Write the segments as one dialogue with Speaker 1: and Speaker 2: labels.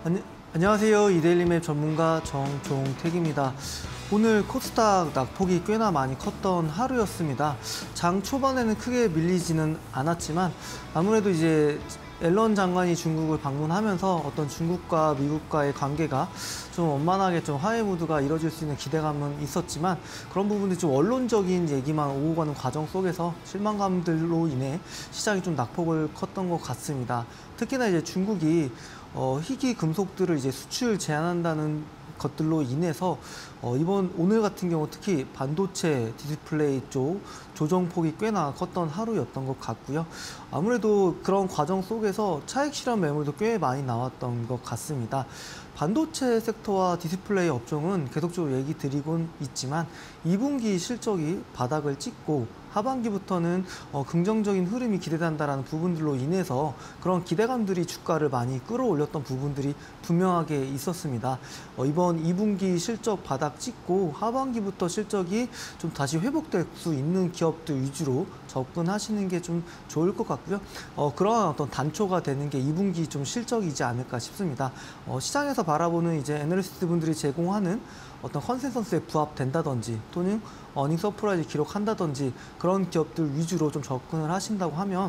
Speaker 1: 안녕하세요. 이데일리맵 전문가 정종택입니다. 오늘 코스닥 낙폭이 꽤나 많이 컸던 하루였습니다. 장 초반에는 크게 밀리지는 않았지만 아무래도 이제 앨런 장관이 중국을 방문하면서 어떤 중국과 미국과의 관계가 좀 원만하게 좀 화해 무드가 이뤄질 수 있는 기대감은 있었지만 그런 부분들이 좀 원론적인 얘기만 오고 가는 과정 속에서 실망감들로 인해 시장이 좀 낙폭을 컸던 것 같습니다. 특히나 이제 중국이 희귀 금속들을 이제 수출 제한한다는 것들로 인해서 오늘 같은 경우 특히 반도체 디스플레이 쪽 조정폭이 꽤나 컸던 하루였던 것 같고요. 아무래도 그런 과정 속에서 차익 실현 매물도 꽤 많이 나왔던 것 같습니다. 반도체 섹터와 디스플레이 업종은 계속적으로 얘기 드리곤 있지만 2분기 실적이 바닥을 찍고 하반기부터는 긍정적인 흐름이 기대된다는 부분들로 인해서 그런 기대감들이 주가를 많이 끌어올렸던 부분들이 분명하게 있었습니다. 이번 2분기 실적 바닥 찍고 하반기부터 실적이 좀 다시 회복될 수 있는 기업들 위주로 접근하시는 게 좀 좋을 것 같고요. 그러한 어떤 단초가 되는 게 2분기 좀 실적이지 않을까 싶습니다. 시장에서 바라보는 이제 애널리스트 분들이 제공하는 어떤 컨센서스에 부합된다든지 또는 어닝 서프라이즈 기록한다든지 그런 기업들 위주로 좀 접근을 하신다고 하면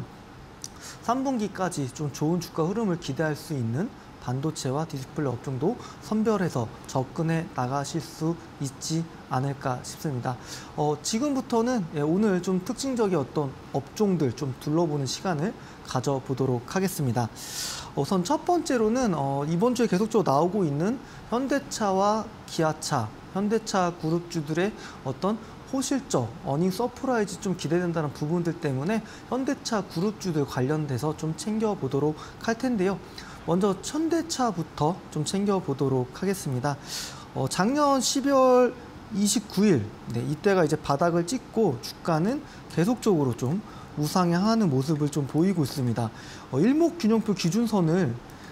Speaker 1: 3분기까지 좀 좋은 주가 흐름을 기대할 수 있는 반도체와 디스플레이 업종도 선별해서 접근해 나가실 수 있지 않을까 싶습니다. 지금부터는 오늘 좀 특징적인 어떤 업종들 좀 둘러보는 시간을 가져보도록 하겠습니다. 우선 첫 번째로는 이번 주에 계속적으로 나오고 있는 현대차와 기아차, 현대차 그룹주들의 어떤 호실적, 어닝 서프라이즈 좀 기대된다는 부분들 때문에 현대차 그룹주들 관련돼서 좀 챙겨보도록 할 텐데요. 먼저 현대차부터 좀 챙겨보도록 하겠습니다. 작년 12월 29일, 이때가 이제 바닥을 찍고 주가는 계속적으로 좀 우상향하는 모습을 좀 보이고 있습니다. 일목균형표 기준선을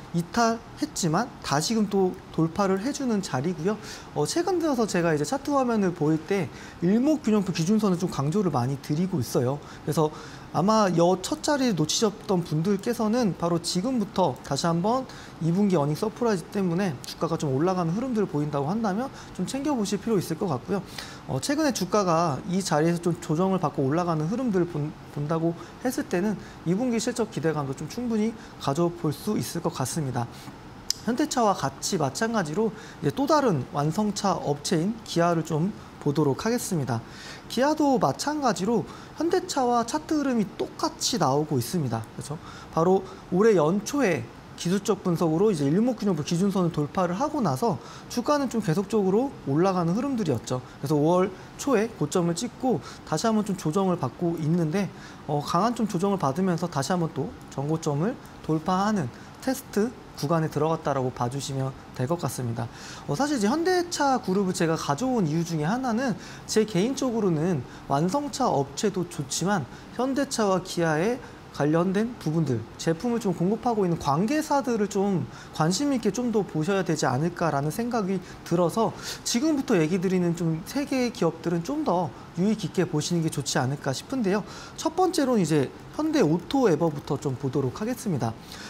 Speaker 1: 이탈했지만 다시금 또 돌파를 해주는 자리고요. 최근 들어서 제가 이제 차트 화면을 보일 때 일목균형표 기준선을 좀 강조를 많이 드리고 있어요. 그래서 아마 첫 자리를 놓치셨던 분들께서는 바로 지금부터 다시 한번 2분기 어닝 서프라이즈 때문에 주가가 좀 올라가는 흐름들을 보인다고 한다면 좀 챙겨보실 필요 있을 것 같고요. 최근에 주가가 이 자리에서 좀 조정을 받고 올라가는 흐름들을 본다고 했을 때는 2분기 실적 기대감도 좀 충분히 가져볼 수 있을 것 같습니다. 현대차와 같이 마찬가지로 이제 또 다른 완성차 업체인 기아를 좀 보도록 하겠습니다. 기아도 마찬가지로 현대차와 차트 흐름이 똑같이 나오고 있습니다. 그렇죠? 바로 올해 연초에 기술적 분석으로 이제 일목균형표 기준선을 돌파를 하고 나서 주가는 좀 계속적으로 올라가는 흐름들이었죠. 그래서 5월 초에 고점을 찍고 다시 한번 좀 조정을 받고 있는데 강한 좀 조정을 받으면서 다시 한번 또 전고점을 돌파하는 테스트 구간에 들어갔다라고 봐주시면 될 것 같습니다. 사실 이제 현대차 그룹을 제가 가져온 이유 중에 하나는 제 개인적으로는 완성차 업체도 좋지만 현대차와 기아의 관련된 부분들, 제품을 좀 공급하고 있는 관계사들을 좀 관심 있게 좀 더 보셔야 되지 않을까라는 생각이 들어서 지금부터 얘기 드리는 좀 세 개의 기업들은 좀 더 유의 깊게 보시는 게 좋지 않을까 싶은데요. 첫 번째로는 이제 현대오토에버부터 좀 보도록 하겠습니다.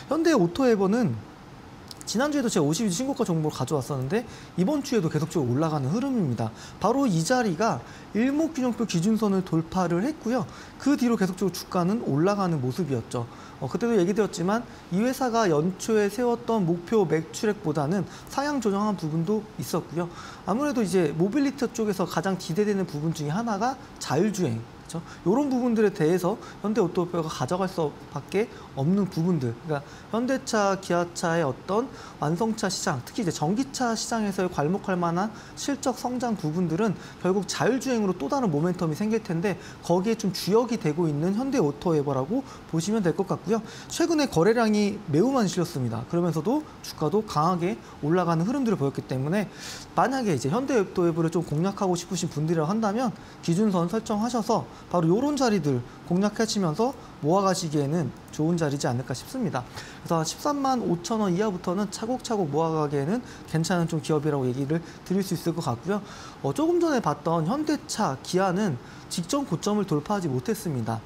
Speaker 1: 현대오토에버는 지난주에도 제가 52주 신고가 정보를 가져왔었는데 이번 주에도 계속적으로 올라가는 흐름입니다. 바로 이 자리가 일목균형표 기준선을 돌파를 했고요. 그 뒤로 계속적으로 주가는 올라가는 모습이었죠. 그때도 얘기 드렸지만 이 회사가 연초에 세웠던 목표 매출액보다는 상향 조정한 부분도 있었고요. 아무래도 이제 모빌리티 쪽에서 가장 기대되는 부분 중에 하나가 자율주행. 이런 부분들에 대해서 현대오토에버가 가져갈 수밖에 없는 부분들, 그러니까 현대차, 기아차의 어떤 완성차 시장, 특히 이제 전기차 시장에서의 괄목할 만한 실적 성장 부분들은 결국 자율주행으로 또 다른 모멘텀이 생길 텐데 거기에 좀 주역이 되고 있는 현대오토에버라고 보시면 될 것 같고요. 최근에 거래량이 매우 많이 실렸습니다. 그러면서도 주가도 강하게 올라가는 흐름들을 보였기 때문에 만약에 이제 현대오토에버를 좀 공략하고 싶으신 분들이라고 한다면 기준선 설정하셔서 바로 이런 자리들 공략하시면서 모아가시기에는 좋은 자리지 않을까 싶습니다. 그래서 13만 5천 원 이하부터는 차곡차곡 모아가기에는 괜찮은 좀 기업이라고 얘기를 드릴 수 있을 것 같고요. 조금 전에 봤던 현대차, 기아는 직전 고점을 돌파하지 못했습니다.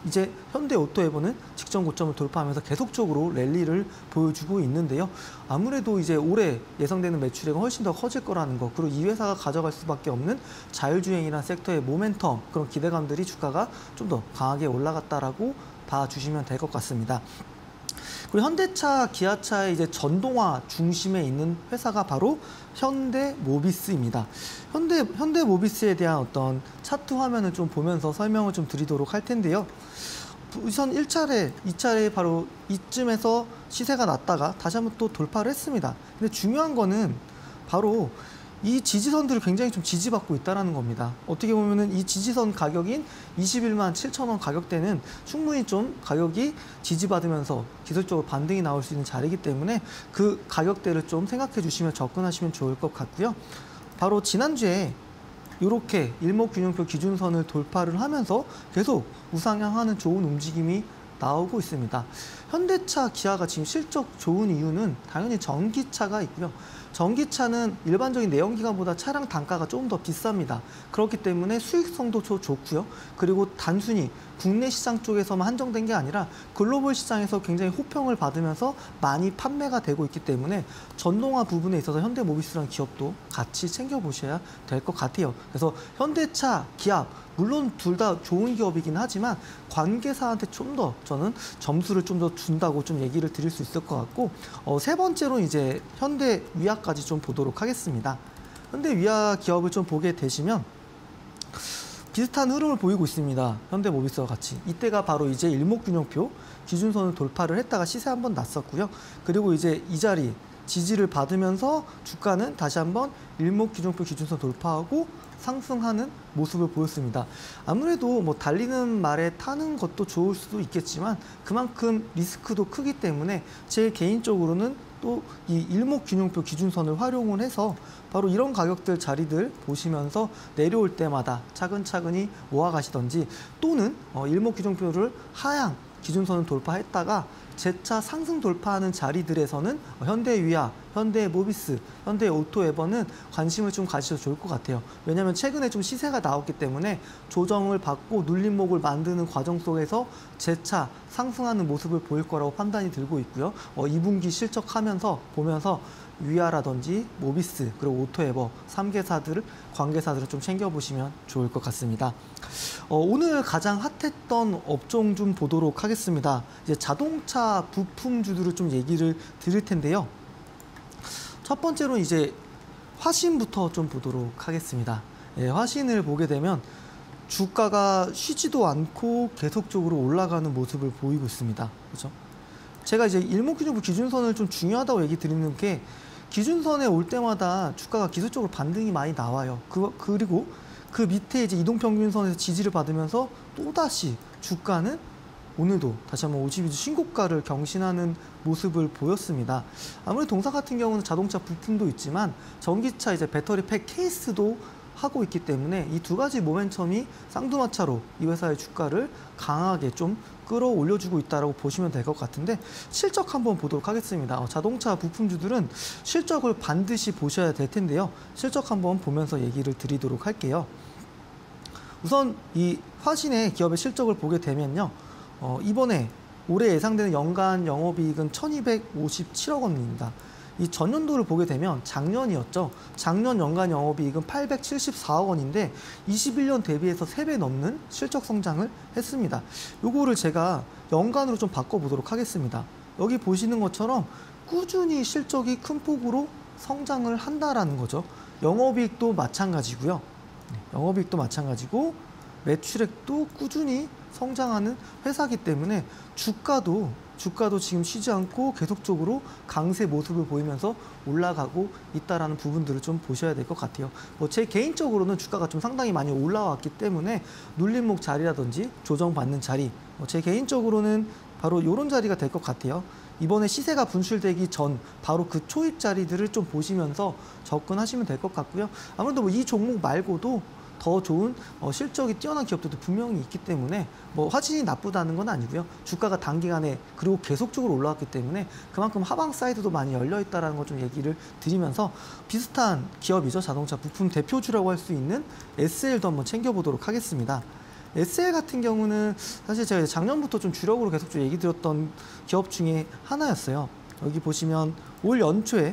Speaker 1: 이제 현대오토에버는 직전 고점을 돌파하면서 계속적으로 랠리를 보여주고 있는데요. 아무래도 이제 올해 예상되는 매출액은 훨씬 더 커질 거라는 거, 그리고 이 회사가 가져갈 수밖에 없는 자율주행이라는 섹터의 모멘텀, 그런 기대감들이 주가가 좀 더 강하게 올라갔다라고 봐주시면 될 것 같습니다. 그리고 현대차, 기아차의 이제 전동화 중심에 있는 회사가 바로 현대모비스입니다. 현대모비스에 대한 어떤 차트 화면을 좀 보면서 설명을 좀 드리도록 할 텐데요. 우선 1차례, 2차례 바로 이쯤에서 시세가 났다가 다시 한번 또 돌파를 했습니다. 근데 중요한 거는 바로 이 지지선들을 굉장히 좀 지지받고 있다는 겁니다. 어떻게 보면은 이 지지선 가격인 21만 7천 원 가격대는 충분히 좀 가격이 지지받으면서 기술적으로 반등이 나올 수 있는 자리이기 때문에 그 가격대를 좀 생각해 주시면 접근하시면 좋을 것 같고요. 바로 지난주에 이렇게 일목균형표 기준선을 돌파를 하면서 계속 우상향하는 좋은 움직임이 나오고 있습니다. 현대차, 기아가 지금 실적 좋은 이유는 당연히 전기차가 있고요. 전기차는 일반적인 내연기관보다 차량 단가가 조금 더 비쌉니다. 그렇기 때문에 수익성도 좋고요. 그리고 단순히 국내 시장 쪽에서만 한정된 게 아니라 글로벌 시장에서 굉장히 호평을 받으면서 많이 판매가 되고 있기 때문에 전동화 부분에 있어서 현대모비스라는 기업도 같이 챙겨보셔야 될 것 같아요. 그래서 현대차, 기아 물론 둘 다 좋은 기업이긴 하지만 관계사한테 좀 더 저는 점수를 좀 더 준다고 좀 얘기를 드릴 수 있을 것 같고, 세 번째로 이제 현대위아까지 좀 보도록 하겠습니다. 현대위아 기업을 좀 보게 되시면 비슷한 흐름을 보이고 있습니다. 현대모비스와 같이. 이때가 바로 이제 일목균형표 기준선을 돌파를 했다가 시세 한번 났었고요. 그리고 이제 이 자리 지지를 받으면서 주가는 다시 한번 일목균형표 기준선 돌파하고 상승하는 모습을 보였습니다. 아무래도 뭐 달리는 말에 타는 것도 좋을 수도 있겠지만 그만큼 리스크도 크기 때문에 제 개인적으로는 또 이 일목균형표 기준선을 활용을 해서 바로 이런 가격들 자리들 보시면서 내려올 때마다 차근차근히 모아가시던지, 또는 일목균형표를 하향 기준선을 돌파했다가 재차 상승 돌파하는 자리들에서는 현대위아, 현대모비스, 현대오토에버는 관심을 좀 가지셔도 좋을 것 같아요. 왜냐하면 최근에 좀 시세가 나왔기 때문에 조정을 받고 눌림목을 만드는 과정 속에서 재차 상승하는 모습을 보일 거라고 판단이 들고 있고요. 2분기 실적하면서 보면서 위아라든지 모비스, 그리고 오토에버 3개사들, 관계사들을 좀 챙겨보시면 좋을 것 같습니다. 오늘 가장 핫했던 업종 좀 보도록 하겠습니다. 이제 자동차 부품주들을 좀 얘기를 드릴 텐데요. 첫 번째로 이제 화신부터 좀 보도록 하겠습니다. 화신을 보게 되면 주가가 쉬지도 않고 계속적으로 올라가는 모습을 보이고 있습니다. 그렇죠? 제가 이제 일목균형표 기준선을 좀 중요하다고 얘기 드리는 게, 기준선에 올 때마다 주가가 기술적으로 반등이 많이 나와요. 그리고 그 밑에 이제 이동평균선에서 지지를 받으면서 또다시 주가는 오늘도 다시 한번 52주 신고가를 경신하는 모습을 보였습니다. 아무래도 동사 같은 경우는 자동차 부품도 있지만 전기차 이제 배터리 팩 케이스도 하고 있기 때문에 이 두 가지 모멘텀이 쌍두마차로 이 회사의 주가를 강하게 좀 끌어올려주고 있다고 보시면 될 것 같은데, 실적 한번 보도록 하겠습니다. 자동차 부품주들은 실적을 반드시 보셔야 될 텐데요. 실적 한번 보면서 얘기를 드리도록 할게요. 우선 이 화신의 기업의 실적을 보게 되면요. 이번에 올해 예상되는 연간 영업이익은 1257억 원입니다. 이 전년도를 보게 되면 작년이었죠. 작년 연간 영업이익은 874억 원인데 21년 대비해서 3배 넘는 실적 성장을 했습니다. 요거를 제가 연간으로 좀 바꿔보도록 하겠습니다. 여기 보시는 것처럼 꾸준히 실적이 큰 폭으로 성장을 한다라는 거죠. 영업이익도 마찬가지고요. 영업이익도 마찬가지고 매출액도 꾸준히 성장하는 회사이기 때문에 주가도 지금 쉬지 않고 계속적으로 강세 모습을 보이면서 올라가고 있다라는 부분들을 좀 보셔야 될 것 같아요. 제 개인적으로는 주가가 좀 상당히 많이 올라왔기 때문에 눌림목 자리라든지 조정받는 자리, 제 개인적으로는 바로 이런 자리가 될 것 같아요. 이번에 시세가 분출되기 전 바로 그 초입 자리들을 좀 보시면서 접근하시면 될 것 같고요. 아무래도 이 종목 말고도 더 좋은 실적이 뛰어난 기업들도 분명히 있기 때문에 화진이 나쁘다는 건 아니고요. 주가가 단기간에 그리고 계속적으로 올라왔기 때문에 그만큼 하방 사이드도 많이 열려 있다는 걸 좀 얘기를 드리면서, 비슷한 기업이죠. 자동차 부품 대표주라고 할 수 있는 SL도 한번 챙겨보도록 하겠습니다. SL 같은 경우는 사실 제가 작년부터 좀 주력으로 계속 좀 얘기 드렸던 기업 중에 하나였어요. 여기 보시면 올 연초에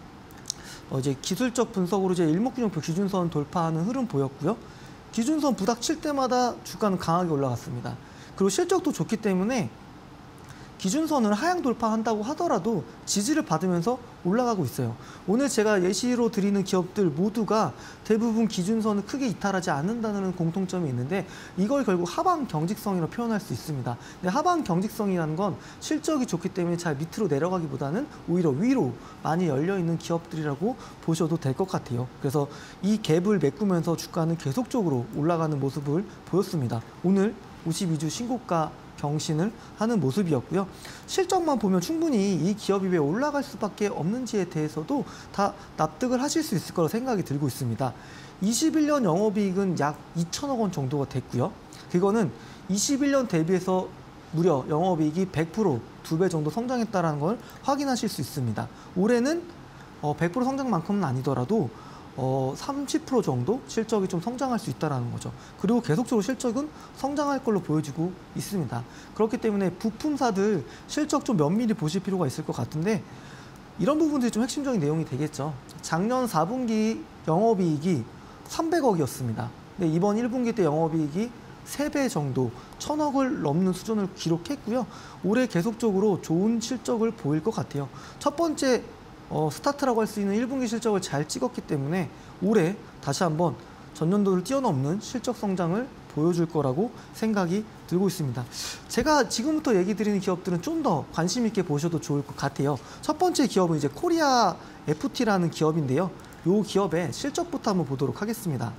Speaker 1: 이제 기술적 분석으로 이제 일목균형표 기준선 돌파하는 흐름 보였고요. 기준선 부닥칠 때마다 주가는 강하게 올라갔습니다. 그리고 실적도 좋기 때문에 기준선을 하향 돌파한다고 하더라도 지지를 받으면서 올라가고 있어요. 오늘 제가 예시로 드리는 기업들 모두가 대부분 기준선을 크게 이탈하지 않는다는 공통점이 있는데 이걸 결국 하방 경직성이라고 표현할 수 있습니다. 근데 하방 경직성이라는 건 실적이 좋기 때문에 잘 밑으로 내려가기보다는 오히려 위로 많이 열려있는 기업들이라고 보셔도 될 것 같아요. 그래서 이 갭을 메꾸면서 주가는 계속적으로 올라가는 모습을 보였습니다. 오늘 52주 신고가 경신을 하는 모습이었고요. 실적만 보면 충분히 이 기업이 왜 올라갈 수밖에 없는지에 대해서도 다 납득을 하실 수 있을 거라 생각이 들고 있습니다. 21년 영업이익은 약 2천억 원 정도가 됐고요. 그거는 21년 대비해서 무려 영업이익이 100% 2배 정도 성장했다는 걸 확인하실 수 있습니다. 올해는 100% 성장만큼은 아니더라도 30% 정도 실적이 좀 성장할 수 있다는 거죠. 그리고 계속적으로 실적은 성장할 걸로 보여지고 있습니다. 그렇기 때문에 부품사들 실적 좀 면밀히 보실 필요가 있을 것 같은데 이런 부분들이 좀 핵심적인 내용이 되겠죠. 작년 4분기 영업이익이 300억이었습니다. 근데 이번 1분기 때 영업이익이 3배 정도 1,000억을 넘는 수준을 기록했고요. 올해 계속적으로 좋은 실적을 보일 것 같아요. 첫 번째 스타트라고 할 수 있는 1분기 실적을 잘 찍었기 때문에 올해 다시 한번 전년도를 뛰어넘는 실적 성장을 보여줄 거라고 생각이 들고 있습니다. 제가 지금부터 얘기 드리는 기업들은 좀 더 관심 있게 보셔도 좋을 것 같아요. 첫 번째 기업은 이제 코리아 FT라는 기업인데요. 이 기업의 실적부터 한번 보도록 하겠습니다.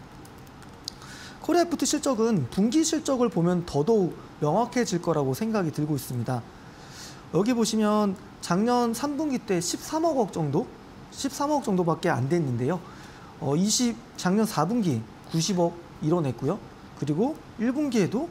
Speaker 1: 코리아 FT 실적은 분기 실적을 보면 더더욱 명확해질 거라고 생각이 들고 있습니다. 여기 보시면 작년 3분기 때 13억 정도? 13억 정도밖에 안 됐는데요. 작년 4분기 90억 이뤄냈고요. 그리고 1분기에도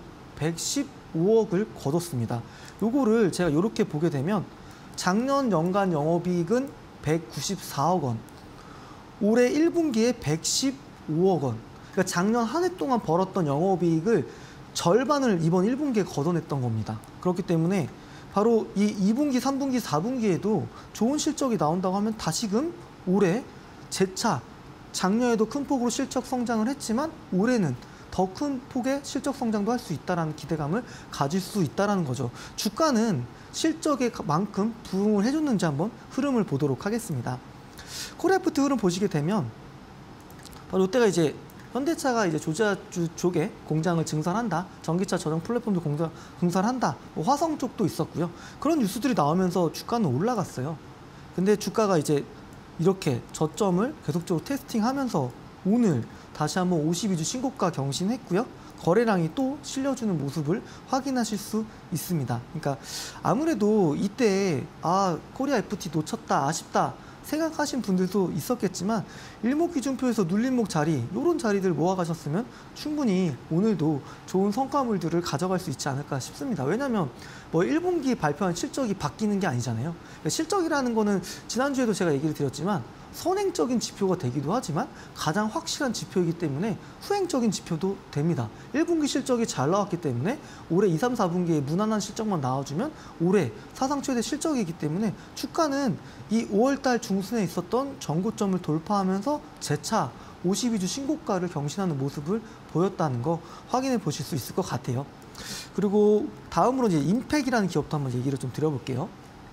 Speaker 1: 115억을 거뒀습니다. 요거를 제가 이렇게 보게 되면 작년 연간 영업이익은 194억 원, 올해 1분기에 115억 원. 그러니까 작년 한 해 동안 벌었던 영업이익을 절반을 이번 1분기에 걷어냈던 겁니다. 그렇기 때문에 바로 이 2분기, 3분기, 4분기에도 좋은 실적이 나온다고 하면 다시금 올해 재차 작년에도 큰 폭으로 실적 성장을 했지만 올해는 더 큰 폭의 실적 성장도 할 수 있다는 기대감을 가질 수 있다는 거죠. 주가는 실적에 만큼 부응을 해줬는지 한번 흐름을 보도록 하겠습니다. 코리아 FT 흐름 보시게 되면 바로 이때가 이제 현대차가 이제 조지아주 쪽에 공장을 증설한다. 전기차 전용 플랫폼도 증설한다. 화성 쪽도 있었고요. 그런 뉴스들이 나오면서 주가는 올라갔어요. 근데 주가가 이제 이렇게 저점을 계속적으로 테스팅하면서 오늘 다시 한번 52주 신고가 경신했고요. 거래량이 또 실려주는 모습을 확인하실 수 있습니다. 그러니까 아무래도 이때 코리아 FT 놓쳤다, 아쉽다 생각하신 분들도 있었겠지만 일목기준표에서 눌림목 자리, 이런 자리들 모아가셨으면 충분히 오늘도 좋은 성과물들을 가져갈 수 있지 않을까 싶습니다. 왜냐하면 뭐 1분기 발표한 실적이 바뀌는 게 아니잖아요. 실적이라는 거는 지난주에도 제가 얘기를 드렸지만 선행적인 지표가 되기도 하지만 가장 확실한 지표이기 때문에 후행적인 지표도 됩니다. 1분기 실적이 잘 나왔기 때문에 올해 2, 3, 4분기에 무난한 실적만 나와주면 올해 사상 최대 실적이기 때문에 주가는 이 5월달 중순에 있었던 전고점을 돌파하면서 재차 52주 신고가를 경신하는 모습을 보였다는 거 확인해 보실 수 있을 것 같아요. 그리고 다음으로 이제 임팩이라는 기업도 한번 얘기를 좀 드려볼게요.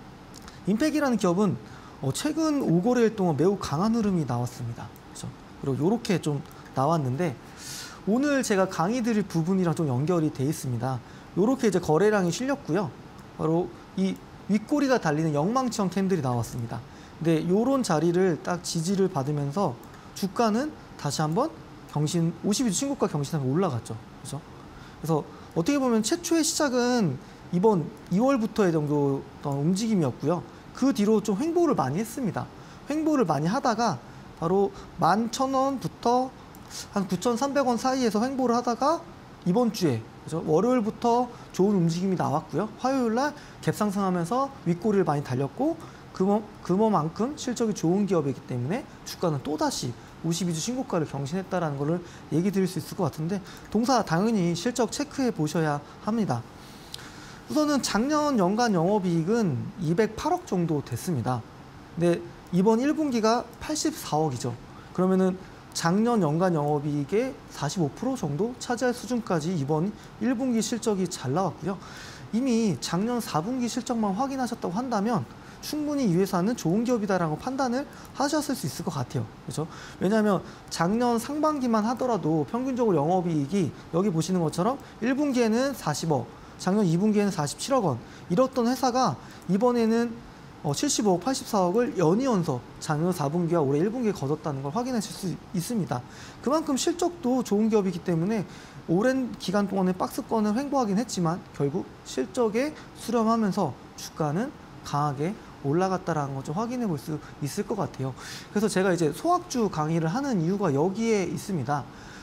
Speaker 1: 임팩이라는 기업은 최근 5거래일 동안 매우 강한 흐름이 나왔습니다. 그렇죠? 그리고 이렇게 좀 나왔는데 오늘 제가 강의 드릴 부분이랑 좀 연결이 돼 있습니다. 이렇게 이제 거래량이 실렸고요. 바로 이 윗꼬리가 달리는 영망치형 캔들이 나왔습니다. 근데 이런 자리를 딱 지지를 받으면서 주가는 다시 한번 52주 신고가 경신하면 올라갔죠. 그렇죠? 그래서 어떻게 보면 최초의 시작은 이번 2월부터의 정도 움직임이었고요. 그 뒤로 좀 횡보를 많이 했습니다. 횡보를 많이 하다가 바로 11,000원부터 한 9,300원 사이에서 횡보를 하다가 이번 주에 그죠? 월요일부터 좋은 움직임이 나왔고요. 화요일 날 갭 상승하면서 윗꼬리를 많이 달렸고 그만큼 실적이 좋은 기업이기 때문에 주가는 또다시 52주 신고가를 경신했다라는 것을 얘기 드릴 수 있을 것 같은데 동사 당연히 실적 체크해 보셔야 합니다. 우선은 작년 연간 영업이익은 208억 정도 됐습니다. 근데 이번 1분기가 84억이죠. 그러면은 작년 연간 영업이익의 45% 정도 차지할 수준까지 이번 1분기 실적이 잘 나왔고요. 이미 작년 4분기 실적만 확인하셨다고 한다면 충분히 이 회사는 좋은 기업이다라고 판단을 하셨을 수 있을 것 같아요. 그렇죠? 왜냐하면 작년 상반기만 하더라도 평균적으로 영업이익이 여기 보시는 것처럼 1분기에는 40억, 작년 2분기에는 47억 원 이렇던 회사가 이번에는 75억, 84억을 연이어서 작년 4분기와 올해 1분기에 거뒀다는 걸 확인하실 수 있습니다. 그만큼 실적도 좋은 기업이기 때문에 오랜 기간 동안에 박스권을 횡보하긴 했지만 결국 실적에 수렴하면서 주가는 강하게 올라갔다라는 걸 좀 확인해 볼 수 있을 것 같아요. 그래서 제가 이제 소학주 강의를 하는 이유가 여기에 있습니다.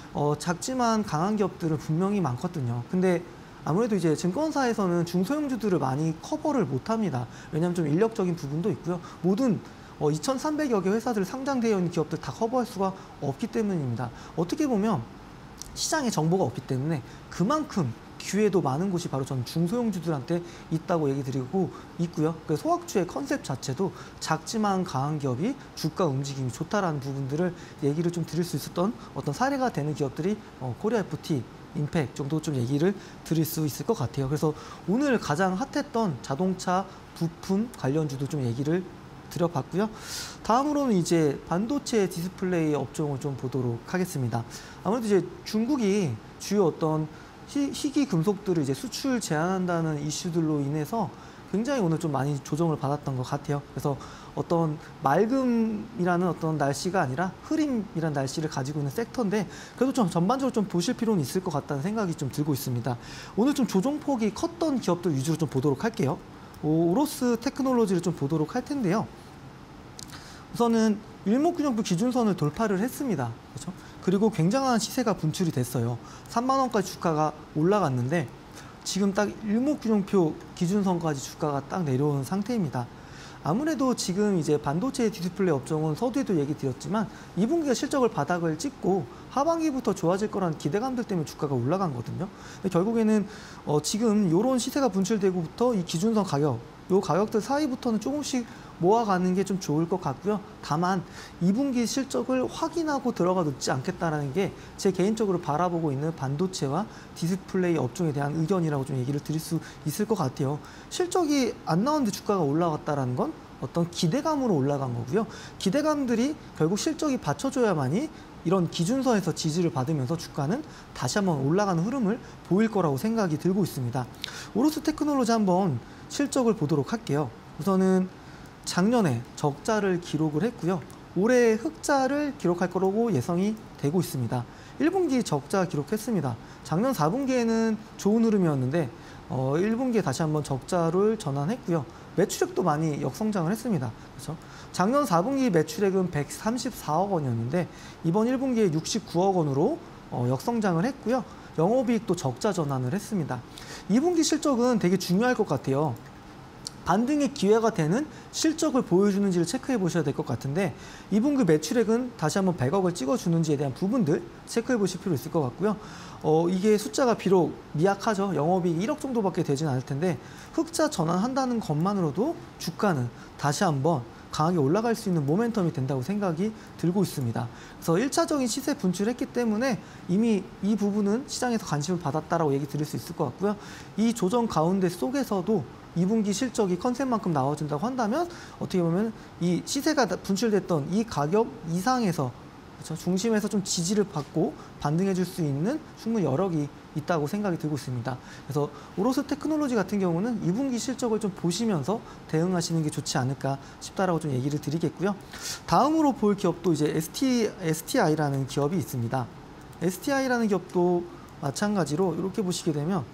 Speaker 1: 작지만 강한 기업들은 분명히 많거든요. 근데 아무래도 이제 증권사에서는 중소형주들을 많이 커버를 못합니다. 왜냐하면 좀 인력적인 부분도 있고요. 모든 2,300여 개 회사들 상장되어 있는 기업들 다 커버할 수가 없기 때문입니다. 어떻게 보면 시장에 정보가 없기 때문에 그만큼 기회도 많은 곳이 바로 전 중소형주들한테 있다고 얘기 드리고 있고요. 그래서 소학주의 컨셉 자체도 작지만 강한 기업이 주가 움직임이 좋다라는 부분들을 얘기를 좀 드릴 수 있었던 어떤 사례가 되는 기업들이 코리아 FT, 임팩 정도 좀 얘기를 드릴 수 있을 것 같아요. 그래서 오늘 가장 핫했던 자동차 부품 관련주도 좀 얘기를 드려봤고요. 다음으로는 이제 반도체 디스플레이 업종을 좀 보도록 하겠습니다. 아무래도 이제 중국이 주요 어떤 희귀 금속들을 이제 수출 제한한다는 이슈들로 인해서 굉장히 오늘 좀 많이 조정을 받았던 것 같아요. 그래서 어떤 맑음이라는 어떤 날씨가 아니라 흐림이라는 날씨를 가지고 있는 섹터인데 그래도 좀 전반적으로 좀 보실 필요는 있을 것 같다는 생각이 좀 들고 있습니다. 오늘 좀 조정폭이 컸던 기업들 위주로 좀 보도록 할게요. 오로스 테크놀로지를 좀 보도록 할 텐데요. 우선은 일목균형표 기준선을 돌파를 했습니다. 그렇죠? 그리고 굉장한 시세가 분출이 됐어요. 3만 원까지 주가가 올라갔는데 지금 딱 일목균형표 기준선까지 주가가 딱 내려오는 상태입니다. 아무래도 지금 이제 반도체 디스플레이 업종은 서두에도 얘기 드렸지만 2분기가 실적을 바닥을 찍고 하반기부터 좋아질 거라는 기대감들 때문에 주가가 올라간 거거든요. 근데 결국에는 지금 이런 시세가 분출되고부터 이 기준선 가격, 요 가격들 사이부터는 조금씩 모아가는 게 좀 좋을 것 같고요. 다만 2분기 실적을 확인하고 들어가 놓지 않겠다라는 게 제 개인적으로 바라보고 있는 반도체와 디스플레이 업종에 대한 의견이라고 좀 얘기를 드릴 수 있을 것 같아요. 실적이 안 나오는데 주가가 올라갔다라는 건 어떤 기대감으로 올라간 거고요. 기대감들이 결국 실적이 받쳐줘야만이 이런 기준선에서 지지를 받으면서 주가는 다시 한번 올라가는 흐름을 보일 거라고 생각이 들고 있습니다. 오로스 테크놀로지 한번 실적을 보도록 할게요. 우선은 작년에 적자를 기록을 했고요. 올해 흑자를 기록할 거라고 예상이 되고 있습니다. 1분기 적자 기록했습니다. 작년 4분기에는 좋은 흐름이었는데 1분기에 다시 한번 적자를 전환했고요. 매출액도 많이 역성장을 했습니다. 그렇죠? 작년 4분기 매출액은 134억 원이었는데 이번 1분기에 69억 원으로 역성장을 했고요. 영업이익도 적자 전환을 했습니다. 2분기 실적은 되게 중요할 것 같아요. 반등의 기회가 되는 실적을 보여주는지를 체크해 보셔야 될 것 같은데 2분기 매출액은 다시 한번 100억을 찍어주는지에 대한 부분들 체크해 보실 필요 있을 것 같고요. 이게 숫자가 비록 미약하죠. 영업이익 1억 정도밖에 되진 않을 텐데 흑자 전환한다는 것만으로도 주가는 다시 한번 강하게 올라갈 수 있는 모멘텀이 된다고 생각이 들고 있습니다. 그래서 1차적인 시세 분출했기 때문에 이미 이 부분은 시장에서 관심을 받았다라고 얘기 드릴 수 있을 것 같고요. 이 조정 가운데 속에서도 2분기 실적이 컨셉만큼 나와준다고 한다면 어떻게 보면 이 시세가 분출됐던 이 가격 이상에서 그렇죠? 중심에서 좀 지지를 받고 반등해 줄 수 있는 충분히 여력이 있다고 생각이 들고 있습니다. 그래서 오로스 테크놀로지 같은 경우는 2분기 실적을 좀 보시면서 대응하시는 게 좋지 않을까 싶다라고 좀 얘기를 드리겠고요. 다음으로 볼 기업도 이제 STI라는 기업이 있습니다. STI라는 기업도 마찬가지로 이렇게 보시게 되면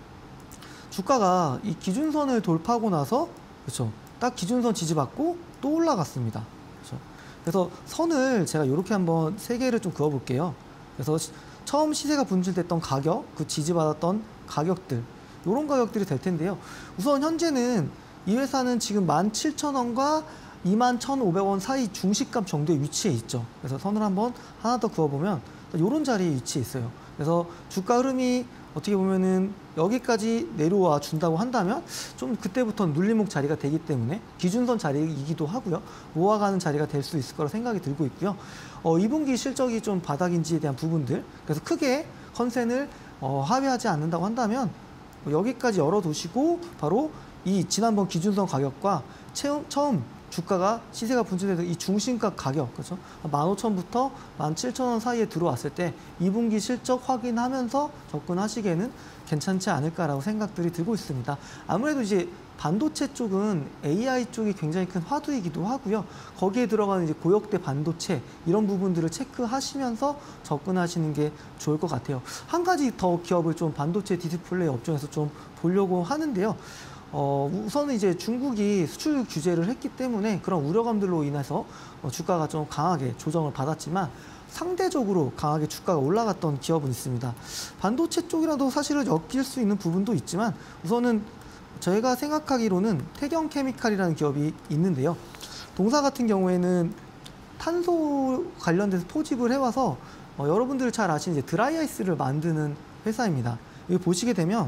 Speaker 1: 주가가 이 기준선을 돌파하고 나서 그렇죠. 딱 기준선 지지받고 또 올라갔습니다. 그렇죠. 그래서 선을 제가 이렇게 한번 3개를 좀 그어 볼게요. 그래서 처음 시세가 분출됐던 가격, 그 지지받았던 가격들 이런 가격들이 될 텐데요. 우선 현재는 이 회사는 지금 17,000원과 21,500원 사이 중시값 정도의 위치에 있죠. 그래서 선을 한번 하나 더 그어보면 이런 자리에 위치해 있어요. 그래서 주가 흐름이 어떻게 보면은 여기까지 내려와 준다고 한다면 좀 그때부터는 눌림목 자리가 되기 때문에 기준선 자리이기도 하고요. 모아가는 자리가 될 수 있을 거라 생각이 들고 있고요. 2분기 실적이 좀 바닥인지에 대한 부분들, 그래서 크게 컨센을 하회하지 않는다고 한다면 여기까지 열어두시고 바로 이 지난번 기준선 가격과 처음 주가가 시세가 분출돼서 이 중심가 가격, 그렇죠? 15,000부터 17,000원 사이에 들어왔을 때 2분기 실적 확인하면서 접근하시기에는 괜찮지 않을까라고 생각들이 들고 있습니다. 아무래도 이제 반도체 쪽은 AI 쪽이 굉장히 큰 화두이기도 하고요. 거기에 들어가는 이제 고역대 반도체 이런 부분들을 체크하시면서 접근하시는 게 좋을 것 같아요. 한 가지 더 기업을 좀 반도체 디스플레이 업종에서 좀 보려고 하는데요. 우선은 이제 중국이 수출 규제를 했기 때문에 그런 우려감들로 인해서 주가가 좀 강하게 조정을 받았지만 상대적으로 강하게 주가가 올라갔던 기업은 있습니다. 반도체 쪽이라도 사실은 엮일 수 있는 부분도 있지만 우선은 저희가 생각하기로는 태경케미칼이라는 기업이 있는데요. 동사 같은 경우에는 탄소 관련돼서 포집을 해와서 여러분들 잘 아시는 이제 드라이아이스를 만드는 회사입니다. 여기 보시게 되면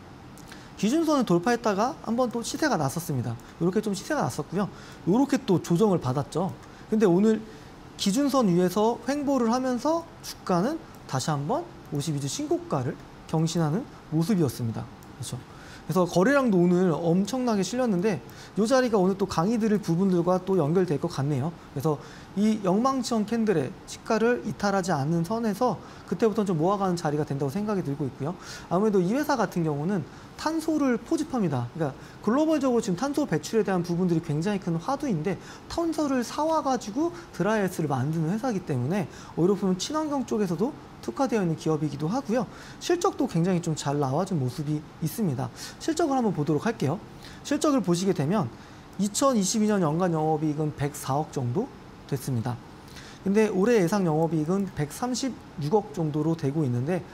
Speaker 1: 기준선을 돌파했다가 한번 또 시세가 났었습니다. 이렇게 좀 시세가 났었고요. 이렇게 또 조정을 받았죠. 근데 오늘 기준선 위에서 횡보를 하면서 주가는 다시 한번 52주 신고가를 경신하는 모습이었습니다. 그렇죠. 그래서 거래량도 오늘 엄청나게 실렸는데 이 자리가 오늘 또 강의 드릴 부분들과 또 연결될 것 같네요. 그래서 이 영망치형 캔들의 시가를 이탈하지 않는 선에서 그때부터는 좀 모아가는 자리가 된다고 생각이 들고 있고요. 아무래도 이 회사 같은 경우는 탄소를 포집합니다. 그러니까 글로벌적으로 지금 탄소 배출에 대한 부분들이 굉장히 큰 화두인데 탄소를 사와가지고 드라이아이스를 만드는 회사이기 때문에 오히려 보면 친환경 쪽에서도 특화되어 있는 기업이기도 하고요. 실적도 굉장히 좀 잘 나와준 모습이 있습니다. 실적을 한번 보도록 할게요. 실적을 보시게 되면 2022년 연간 영업이익은 104억 정도 됐습니다. 근데 올해 예상 영업이익은 136억 정도로 되고 있는데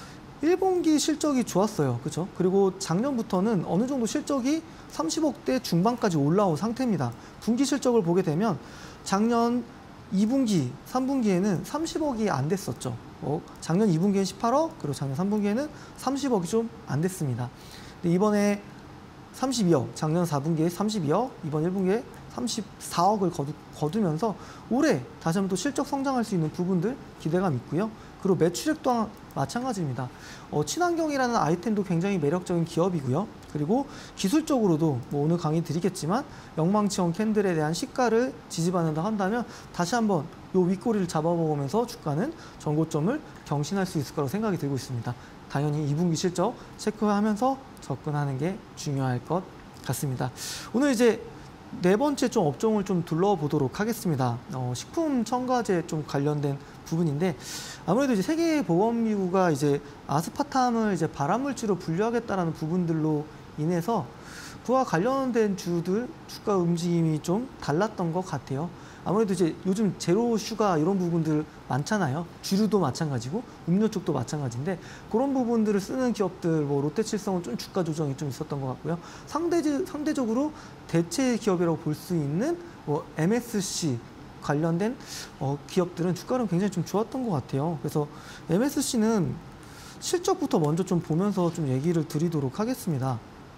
Speaker 1: 1분기 실적이 좋았어요. 그렇죠? 그리고 작년부터는 어느 정도 실적이 30억대 중반까지 올라온 상태입니다. 분기 실적을 보게 되면 작년 2분기, 3분기에는 30억이 안 됐었죠. 작년 2분기에는 18억, 그리고 작년 3분기에는 30억이 좀 안 됐습니다. 근데 이번에 32억, 작년 4분기에 32억, 이번 1분기에 34억을 거두면서 올해 다시 한번 또 실적 성장할 수 있는 부분들 기대감 있고요. 그리고 매출액 또한 마찬가지입니다. 친환경이라는 아이템도 굉장히 매력적인 기업이고요. 그리고 기술적으로도 뭐 오늘 강의 드리겠지만 영망치형 캔들에 대한 시가를 지지받는다 한다면 다시 한번 요 윗꼬리를 잡아먹으면서 주가는 전고점을 경신할 수 있을 거라고 생각이 들고 있습니다. 당연히 2분기 실적 체크하면서 접근하는 게 중요할 것 같습니다. 오늘 이제 네 번째 좀 업종을 좀 둘러보도록 하겠습니다. 식품 첨가제 좀 관련된 부분인데 아무래도 이제 세계보건기구가 이제 아스파탐을 이제 발암물질로 분류하겠다라는 부분들로 인해서 그와 관련된 주들 주가 움직임이 좀 달랐던 것 같아요. 아무래도 이제 요즘 제로 슈가 이런 부분들 많잖아요. 주류도 마찬가지고 음료 쪽도 마찬가지인데 그런 부분들을 쓰는 기업들 뭐 롯데칠성은 좀 주가 조정이 좀 있었던 것 같고요. 상대적으로 대체 기업이라고 볼 수 있는 뭐 MSC 관련된 기업들은 주가는 굉장히 좀 좋았던 것 같아요. 그래서 MSC는 실적부터 먼저 좀 보면서 좀 얘기를 드리도록 하겠습니다.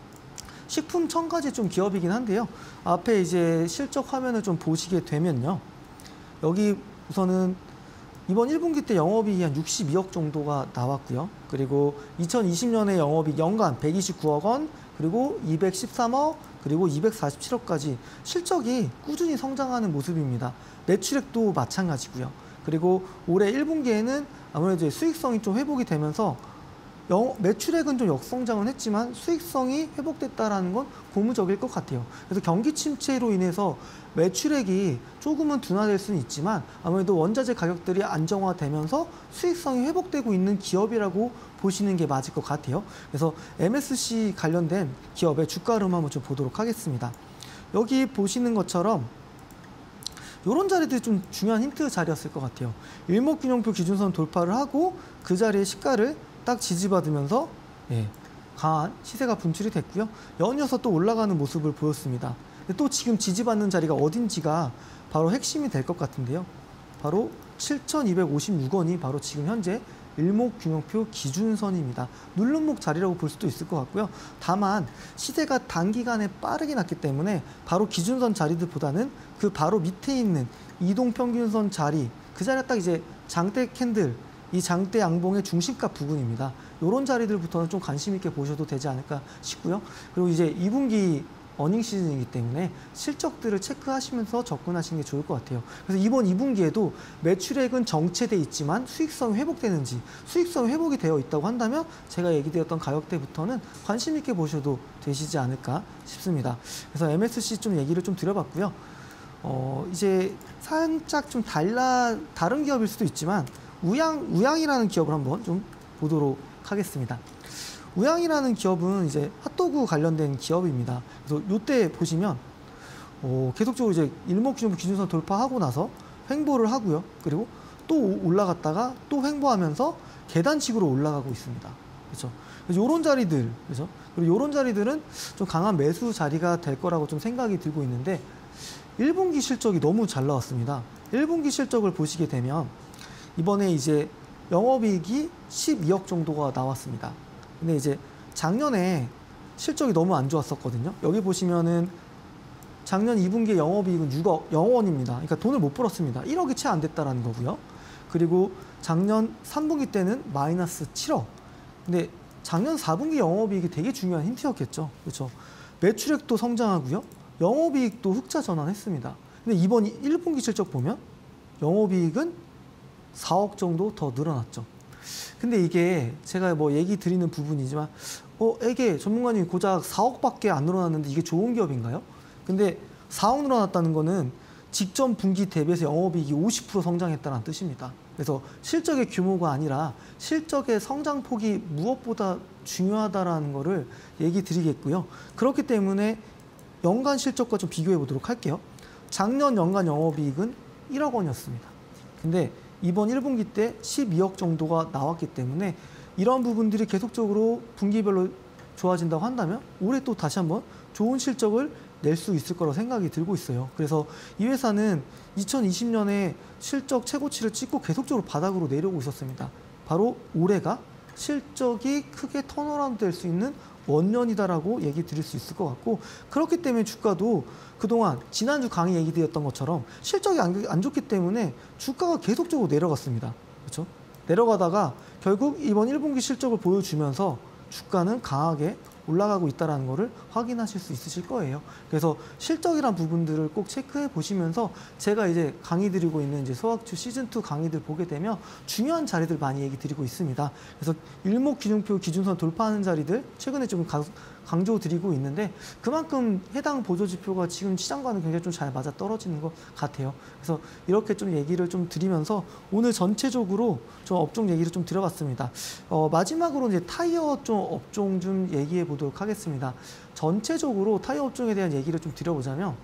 Speaker 1: 식품 첨가제 좀 기업이긴 한데요. 앞에 이제 실적 화면을 좀 보시게 되면요. 여기 우선은 이번 1분기 때 영업이익이 한 62억 정도가 나왔고요. 그리고 2020년에 영업이익 연간 129억 원, 그리고 213억, 그리고 247억까지 실적이 꾸준히 성장하는 모습입니다. 매출액도 마찬가지고요. 그리고 올해 1분기에는 아무래도 수익성이 좀 회복이 되면서 매출액은 좀 역성장은 했지만 수익성이 회복됐다는 건 고무적일 것 같아요. 그래서 경기 침체로 인해서 매출액이 조금은 둔화될 수는 있지만 아무래도 원자재 가격들이 안정화되면서 수익성이 회복되고 있는 기업이라고 보시는 게 맞을 것 같아요. 그래서 MSC 관련된 기업의 주가 흐름 한번 좀 보도록 하겠습니다. 여기 보시는 것처럼 이런 자리들이 좀 중요한 힌트 자리였을 것 같아요. 일목균형표 기준선 돌파를 하고 그 자리의 시가를 딱 지지받으면서 강한 시세가 분출이 됐고요. 연이어서 또 올라가는 모습을 보였습니다. 근데 또 지금 지지받는 자리가 어딘지가 바로 핵심이 될 것 같은데요. 바로 7,256원이 바로 지금 현재 일목균형표 기준선입니다. 누른목 자리라고 볼 수도 있을 것 같고요. 다만 시세가 단기간에 빠르게 났기 때문에 바로 기준선 자리들보다는 그 바로 밑에 있는 이동평균선 자리, 그 자리가 딱 이제 장대 캔들, 이 장대 양봉의 중심값 부분입니다. 이런 자리들부터는 좀 관심 있게 보셔도 되지 않을까 싶고요. 그리고 이제 2분기 어닝 시즌이기 때문에 실적들을 체크하시면서 접근하시는 게 좋을 것 같아요. 그래서 이번 2분기에도 매출액은 정체돼 있지만 수익성이 회복되는지, 수익성이 회복이 되어 있다고 한다면 제가 얘기드렸던 가격대부터는 관심 있게 보셔도 되시지 않을까 싶습니다. 그래서 MSC 좀 얘기를 좀 드려봤고요. 이제 살짝 좀 다른 기업일 수도 있지만 우양이라는 기업을 한번 좀 보도록 하겠습니다. 우양이라는 기업은 이제 핫도그 관련된 기업입니다. 그래서 이때 보시면 계속적으로 이제 일목균형표 기준선 돌파하고 나서 횡보를 하고요. 그리고 또 올라갔다가 또 횡보하면서 계단식으로 올라가고 있습니다. 그렇죠? 그래서 이런 자리들, 그렇죠? 그리고 이런 자리들은 좀 강한 매수 자리가 될 거라고 좀 생각이 들고 있는데 1분기 실적이 너무 잘 나왔습니다. 1분기 실적을 보시게 되면 이번에 이제 영업이익이 12억 정도가 나왔습니다. 근데 이제 작년에 실적이 너무 안 좋았었거든요. 여기 보시면은 작년 2분기에 영업이익은 6억 0원입니다. 그러니까 돈을 못 벌었습니다. 1억이 채 안 됐다라는 거고요. 그리고 작년 3분기 때는 마이너스 7억. 근데 작년 4분기 영업이익이 되게 중요한 힌트였겠죠. 그렇죠? 매출액도 성장하고요. 영업이익도 흑자 전환했습니다. 근데 이번 1분기 실적 보면 영업이익은 4억 정도 더 늘어났죠. 근데 이게 제가 뭐 얘기 드리는 부분이지만 이게 전문가님이 고작 4억밖에 안 늘어났는데 이게 좋은 기업인가요? 근데 4억 늘어났다는 거는 직전 분기 대비해서 영업이익이 50% 성장했다는 뜻입니다. 그래서 실적의 규모가 아니라 실적의 성장폭이 무엇보다 중요하다라는 거를 얘기 드리겠고요. 그렇기 때문에 연간 실적과 좀 비교해 보도록 할게요. 작년 연간 영업이익은 1억 원이었습니다. 근데 이번 1분기 때 12억 정도가 나왔기 때문에 이런 부분들이 계속적으로 분기별로 좋아진다고 한다면 올해 또 다시 한번 좋은 실적을 낼 수 있을 거라고 생각이 들고 있어요. 그래서 이 회사는 2020년에 실적 최고치를 찍고 계속적으로 바닥으로 내려오고 있었습니다. 바로 올해가 실적이 크게 턴어라운드 될 수 있는 원년이다라고 얘기 드릴 수 있을 것 같고, 그렇기 때문에 주가도 그동안 지난주 강의 얘기 드렸던 것처럼 실적이 안 좋기 때문에 주가가 계속적으로 내려갔습니다. 그렇죠? 내려가다가 결국 이번 1분기 실적을 보여주면서 주가는 강하게 올라가고 있다는 것을 확인하실 수 있으실 거예요. 그래서 실적이란 부분들을 꼭 체크해 보시면서 제가 이제 강의 드리고 있는 이제 소학주 시즌2 강의들 보게 되면 중요한 자리들 많이 얘기 드리고 있습니다. 그래서 일목균형표 기준선 돌파하는 자리들 최근에 좀 강조 드리고 있는데 그만큼 해당 보조지표가 지금 시장과는 굉장히 좀 잘 맞아 떨어지는 것 같아요. 그래서 이렇게 좀 얘기를 좀 드리면서 오늘 전체적으로 좀 업종 얘기를 좀 드려봤습니다. 마지막으로 이제 타이어 좀 업종 좀 얘기해 보도록 하겠습니다. 전체적으로 타이어 업종에 대한 얘기를 좀 드려보자면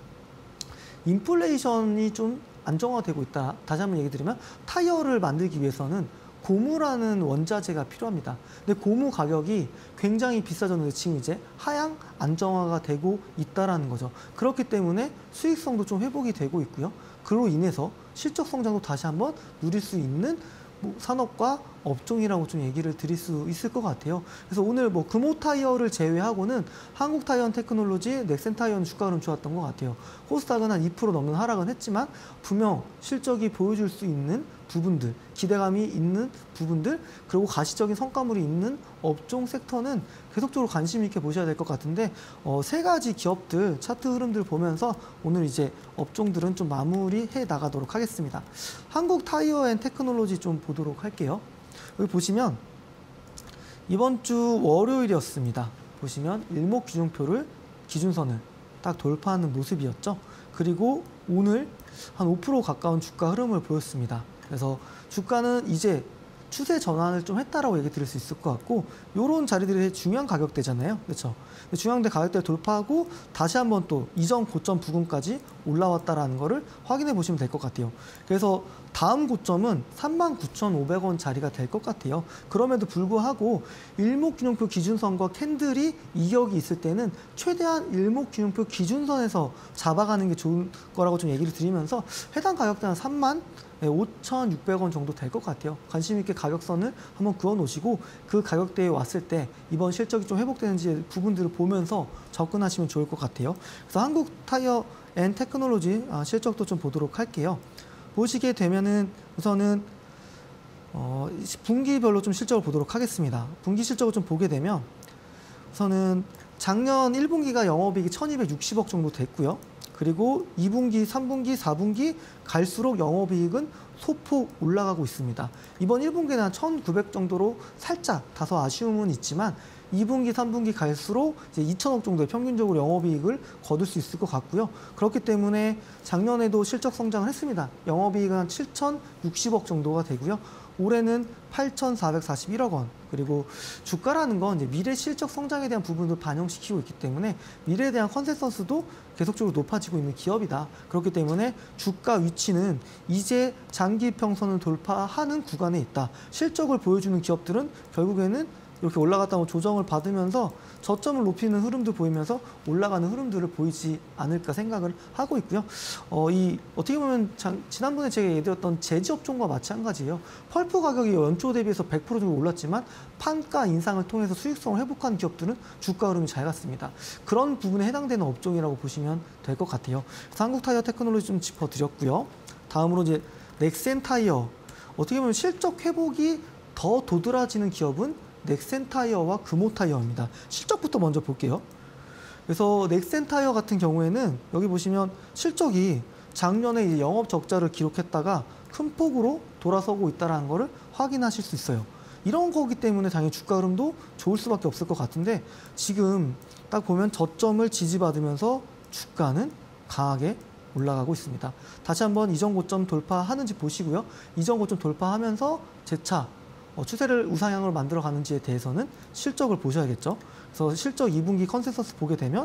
Speaker 1: 인플레이션이 좀 안정화되고 있다. 다시 한번 얘기 드리면 타이어를 만들기 위해서는 고무라는 원자재가 필요합니다. 근데 고무 가격이 굉장히 비싸졌는데 지금 이제 하향 안정화가 되고 있다라는 거죠. 그렇기 때문에 수익성도 좀 회복이 되고 있고요. 그로 인해서 실적 성장도 다시 한번 누릴 수 있는 산업과 업종이라고 좀 얘기를 드릴 수 있을 것 같아요. 그래서 오늘 뭐 금호 타이어를 제외하고는 한국 타이어 테크놀로지, 넥센 타이어는 주가 흐름 좋았던 것 같아요. 코스닥은 한 2% 넘는 하락은 했지만 분명 실적이 보여줄 수 있는 부분들, 기대감이 있는 부분들, 그리고 가시적인 성과물이 있는 업종 섹터는 계속적으로 관심 있게 보셔야 될 것 같은데 세 가지 기업들 차트 흐름들 보면서 오늘 이제 업종들은 좀 마무리해 나가도록 하겠습니다. 한국 타이어 앤 테크놀로지 좀 보도록 할게요. 여기 보시면 이번 주 월요일이었습니다. 보시면 일목균형표를 기준선을 딱 돌파하는 모습이었죠. 그리고 오늘 한 5% 가까운 주가 흐름을 보였습니다. 그래서 주가는 이제 추세 전환을 좀 했다라고 얘기 드릴 수 있을 것 같고, 요런 자리들이 중요한 가격대잖아요. 그렇죠? 중요한 가격대를 돌파하고 다시 한번 또 이전 고점 부근까지 올라왔다라는 거를 확인해 보시면 될 것 같아요. 그래서 다음 고점은 39,500원 자리가 될 것 같아요. 그럼에도 불구하고 일목균형표 기준선과 캔들이 이격이 있을 때는 최대한 일목균형표 기준선에서 잡아가는 게 좋은 거라고 좀 얘기를 드리면서 해당 가격대는 35,600원 정도 될 것 같아요. 관심 있게 가격선을 한번 그어 놓으시고 그 가격대에 왔을 때 이번 실적이 좀 회복되는지 부분들을 보면서 접근하시면 좋을 것 같아요. 그래서 한국타이어앤테크놀로지 실적도 좀 보도록 할게요. 보시게 되면은 우선은 분기별로 좀 실적을 보도록 하겠습니다. 분기 실적을 좀 보게 되면 우선은 작년 1분기가 영업이익이 1,260억 정도 됐고요. 그리고 2분기, 3분기, 4분기 갈수록 영업이익은 소폭 올라가고 있습니다. 이번 1분기는 한 1,900 정도로 살짝 다소 아쉬움은 있지만 2분기, 3분기 갈수록 이제 2,000억 정도의 평균적으로 영업이익을 거둘 수 있을 것 같고요. 그렇기 때문에 작년에도 실적 성장을 했습니다. 영업이익은 한 7,060억 정도가 되고요. 올해는 8,441억 원. 그리고 주가라는 건 이제 미래 실적 성장에 대한 부분을 반영시키고 있기 때문에 미래에 대한 컨센서스도 계속적으로 높아지고 있는 기업이다. 그렇기 때문에 주가 위치는 이제 장기 평선을 돌파하는 구간에 있다. 실적을 보여주는 기업들은 결국에는 이렇게 올라갔다 조정을 받으면서 저점을 높이는 흐름도 보이면서 올라가는 흐름들을 보이지 않을까 생각을 하고 있고요. 어떻게 보면 지난번에 제가 얘기드렸던 제지업종과 마찬가지예요. 펄프 가격이 연초 대비해서 100% 정도 올랐지만 판가 인상을 통해서 수익성을 회복한 기업들은 주가 흐름이 잘 갔습니다. 그런 부분에 해당되는 업종이라고 보시면 될 것 같아요. 그래서 한국타이어 테크놀로지 좀 짚어드렸고요. 다음으로 이제 넥센타이어. 어떻게 보면 실적 회복이 더 도드라지는 기업은 넥센타이어와 금호타이어입니다. 실적부터 먼저 볼게요. 그래서 넥센타이어 같은 경우에는 여기 보시면 실적이 작년에 이제 영업 적자를 기록했다가 큰 폭으로 돌아서고 있다는 것을 확인하실 수 있어요. 이런 거기 때문에 당연히 주가 흐름도 좋을 수밖에 없을 것 같은데 지금 딱 보면 저점을 지지받으면서 주가는 강하게 올라가고 있습니다. 다시 한번 이전 고점 돌파하는지 보시고요. 이전 고점 돌파하면서 재차 추세를 우상향으로 만들어 가는지에 대해서는 실적을 보셔야겠죠. 그래서 실적 2분기 컨센서스 보게 되면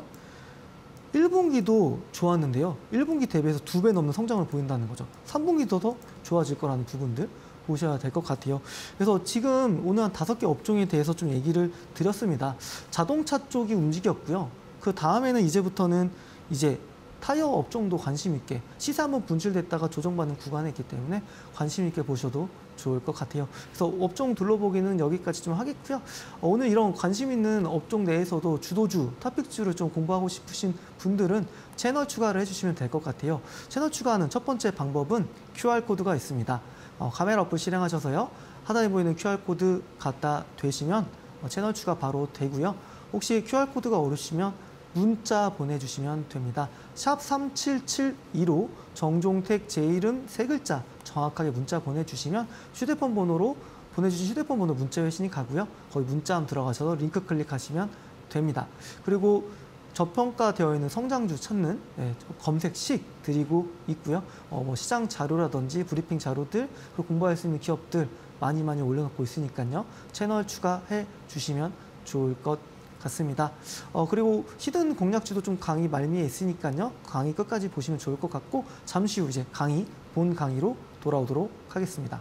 Speaker 1: 1분기도 좋았는데요. 1분기 대비해서 2배 넘는 성장을 보인다는 거죠. 3분기도 더 좋아질 거라는 부분들 보셔야 될 것 같아요. 그래서 지금 오늘 한 5개 업종에 대해서 좀 얘기를 드렸습니다. 자동차 쪽이 움직였고요. 그 다음에는 이제부터는 이제 타이어 업종도 관심 있게 시세 한번 분출됐다가 조정받는 구간에 있기 때문에 관심 있게 보셔도 좋을 것 같아요. 그래서 업종 둘러보기는 여기까지 좀 하겠고요. 오늘 이런 관심 있는 업종 내에서도 주도주, 토픽주를 좀 공부하고 싶으신 분들은 채널 추가를 해주시면 될 것 같아요. 채널 추가하는 첫 번째 방법은 QR코드가 있습니다. 카메라 어플 실행하셔서요. 하단에 보이는 QR코드 갖다 대시면 채널 추가 바로 되고요. 혹시 QR코드가 어려우시면 문자 보내주시면 됩니다. 샵 3772로 정종택 제 이름 3글자 정확하게 문자 보내주시면 휴대폰 번호로 보내주신 휴대폰 번호 문자 회신이 가고요. 거기 문자함 들어가셔서 링크 클릭하시면 됩니다. 그리고 저평가되어 있는 성장주 찾는 검색식 드리고 있고요. 시장 자료라든지 브리핑 자료들 그리고 공부할 수 있는 기업들 많이 올려놓고 있으니까요. 채널 추가해 주시면 좋을 것 같습니다. 그리고 히든 공략주도 좀 강의 말미에 있으니까요. 강의 끝까지 보시면 좋을 것 같고 잠시 후 이제 본 강의로 돌아오도록 하겠습니다.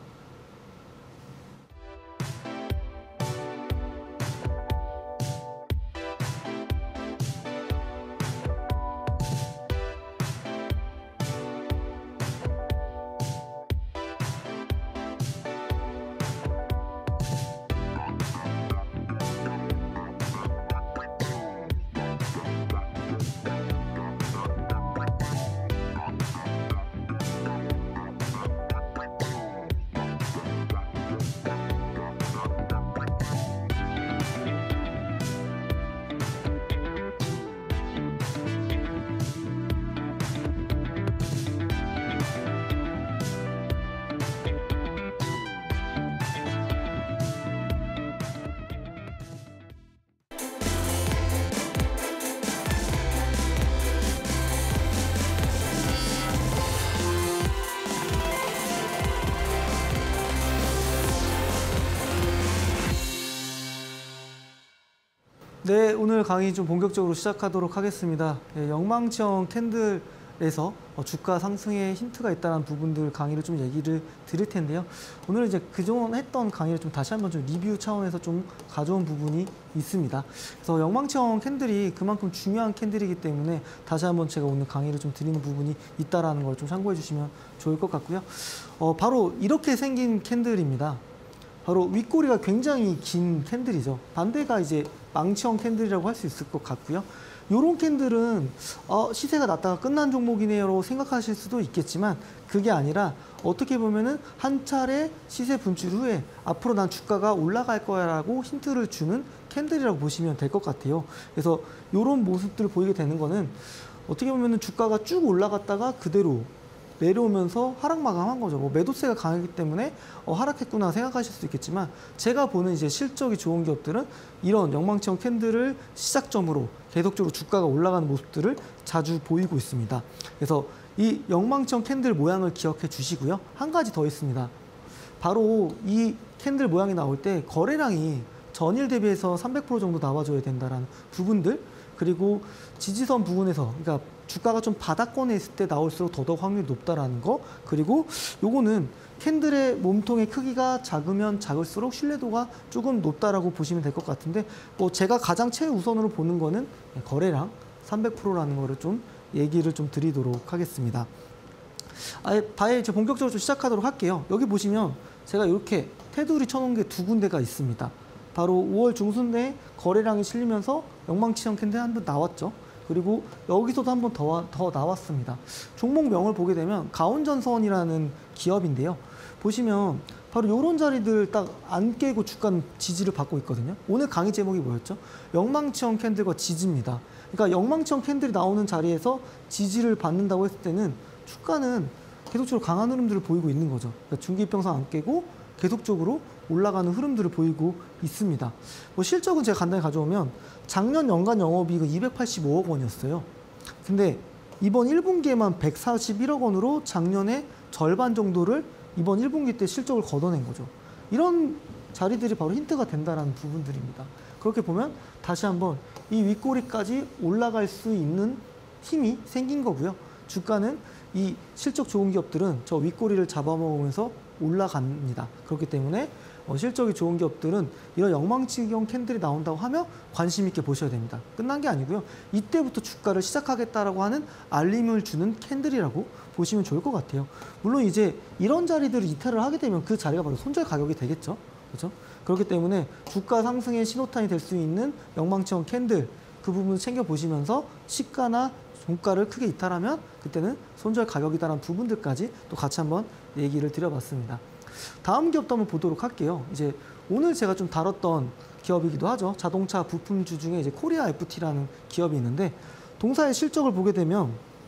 Speaker 1: 네, 오늘 강의 좀 본격적으로 시작하도록 하겠습니다. 예, 영망청 캔들에서 주가 상승에 힌트가 있다는 부분들 강의를 좀 얘기를 드릴 텐데요. 오늘 이제 그동안 했던 강의를 좀 다시 한번 좀 리뷰 차원에서 좀 가져온 부분이 있습니다. 그래서 영망청 캔들이 그만큼 중요한 캔들이기 때문에 다시 한번 제가 오늘 강의를 좀 드리는 부분이 있다라는 걸 좀 참고해 주시면 좋을 것 같고요. 바로 이렇게 생긴 캔들입니다. 바로 윗꼬리가 굉장히 긴 캔들이죠. 반대가 이제 망치형 캔들이라고 할 수 있을 것 같고요. 이런 캔들은 시세가 낮다가 끝난 종목이네요라고 생각하실 수도 있겠지만 그게 아니라 어떻게 보면은 한 차례 시세 분출 후에 앞으로 난 주가가 올라갈 거야라고 힌트를 주는 캔들이라고 보시면 될 것 같아요. 그래서 이런 모습들을 보이게 되는 거는 어떻게 보면은 주가가 쭉 올라갔다가 그대로 내려오면서 하락 마감한 거죠. 뭐 매도세가 강하기 때문에 하락했구나 생각하실 수 있겠지만 제가 보는 이제 실적이 좋은 기업들은 이런 영망청 캔들을 시작점으로 계속적으로 주가가 올라가는 모습들을 자주 보이고 있습니다. 그래서 이 영망청 캔들 모양을 기억해 주시고요. 한 가지 더 있습니다. 바로 이 캔들 모양이 나올 때 거래량이 전일 대비해서 300% 정도 나와줘야 된다라는 부분들, 그리고 지지선 부분에서, 그러니까 주가가 좀 바닥권에 있을 때 나올수록 더더욱 확률이 높다라는 거, 그리고 요거는 캔들의 몸통의 크기가 작으면 작을수록 신뢰도가 조금 높다라고 보시면 될 것 같은데, 뭐 제가 가장 최우선으로 보는 거는 거래량 300%라는 거를 좀 얘기를 좀 드리도록 하겠습니다. 아예 이제 본격적으로 좀 시작하도록 할게요. 여기 보시면 제가 이렇게 테두리 쳐놓은 게 두 군데가 있습니다. 바로 5월 중순 내 거래량이 실리면서 영망치형 캔들 한 번 나왔죠. 그리고 여기서도 한 번 더 나왔습니다. 종목명을 보게 되면 가온전선이라는 기업인데요. 보시면 바로 이런 자리들 딱 안 깨고 주가는 지지를 받고 있거든요. 오늘 강의 제목이 뭐였죠? 영망치형 캔들과 지지입니다. 그러니까 영망치형 캔들이 나오는 자리에서 지지를 받는다고 했을 때는 주가는 계속적으로 강한 흐름들을 보이고 있는 거죠. 그러니까 중기평선 안 깨고 계속적으로 올라가는 흐름들을 보이고 있습니다. 뭐 실적은 제가 간단히 가져오면 작년 연간 영업이익은 285억 원이었어요. 근데 이번 1분기에만 141억 원으로 작년의 절반 정도를 이번 1분기 때 실적을 걷어낸 거죠. 이런 자리들이 바로 힌트가 된다는 부분들입니다. 그렇게 보면 다시 한번 이 윗꼬리까지 올라갈 수 있는 힘이 생긴 거고요. 주가는 이 실적 좋은 기업들은 저 윗꼬리를 잡아먹으면서 올라갑니다. 그렇기 때문에 실적이 좋은 기업들은 이런 영망치형 캔들이 나온다고 하면 관심 있게 보셔야 됩니다. 끝난 게 아니고요. 이때부터 주가를 시작하겠다라고 하는 알림을 주는 캔들이라고 보시면 좋을 것 같아요. 물론 이제 이런 자리들을 이탈을 하게 되면 그 자리가 바로 손절 가격이 되겠죠. 그렇죠? 그렇기 때문에 주가 상승의 신호탄이 될 수 있는 영망치형 캔들, 그 부분을 챙겨보시면서 시가나 종가를 크게 이탈하면 그때는 손절 가격이다라는 부분들까지 또 같이 한번 얘기를 드려봤습니다. 다음 기업도 한번 보도록 할게요. 이제 오늘 제가 좀 다뤘던 기업이기도 하죠. 자동차 부품주 중에 이제 코리아 FT라는 기업이 있는데 동사의 실적을 보게 되면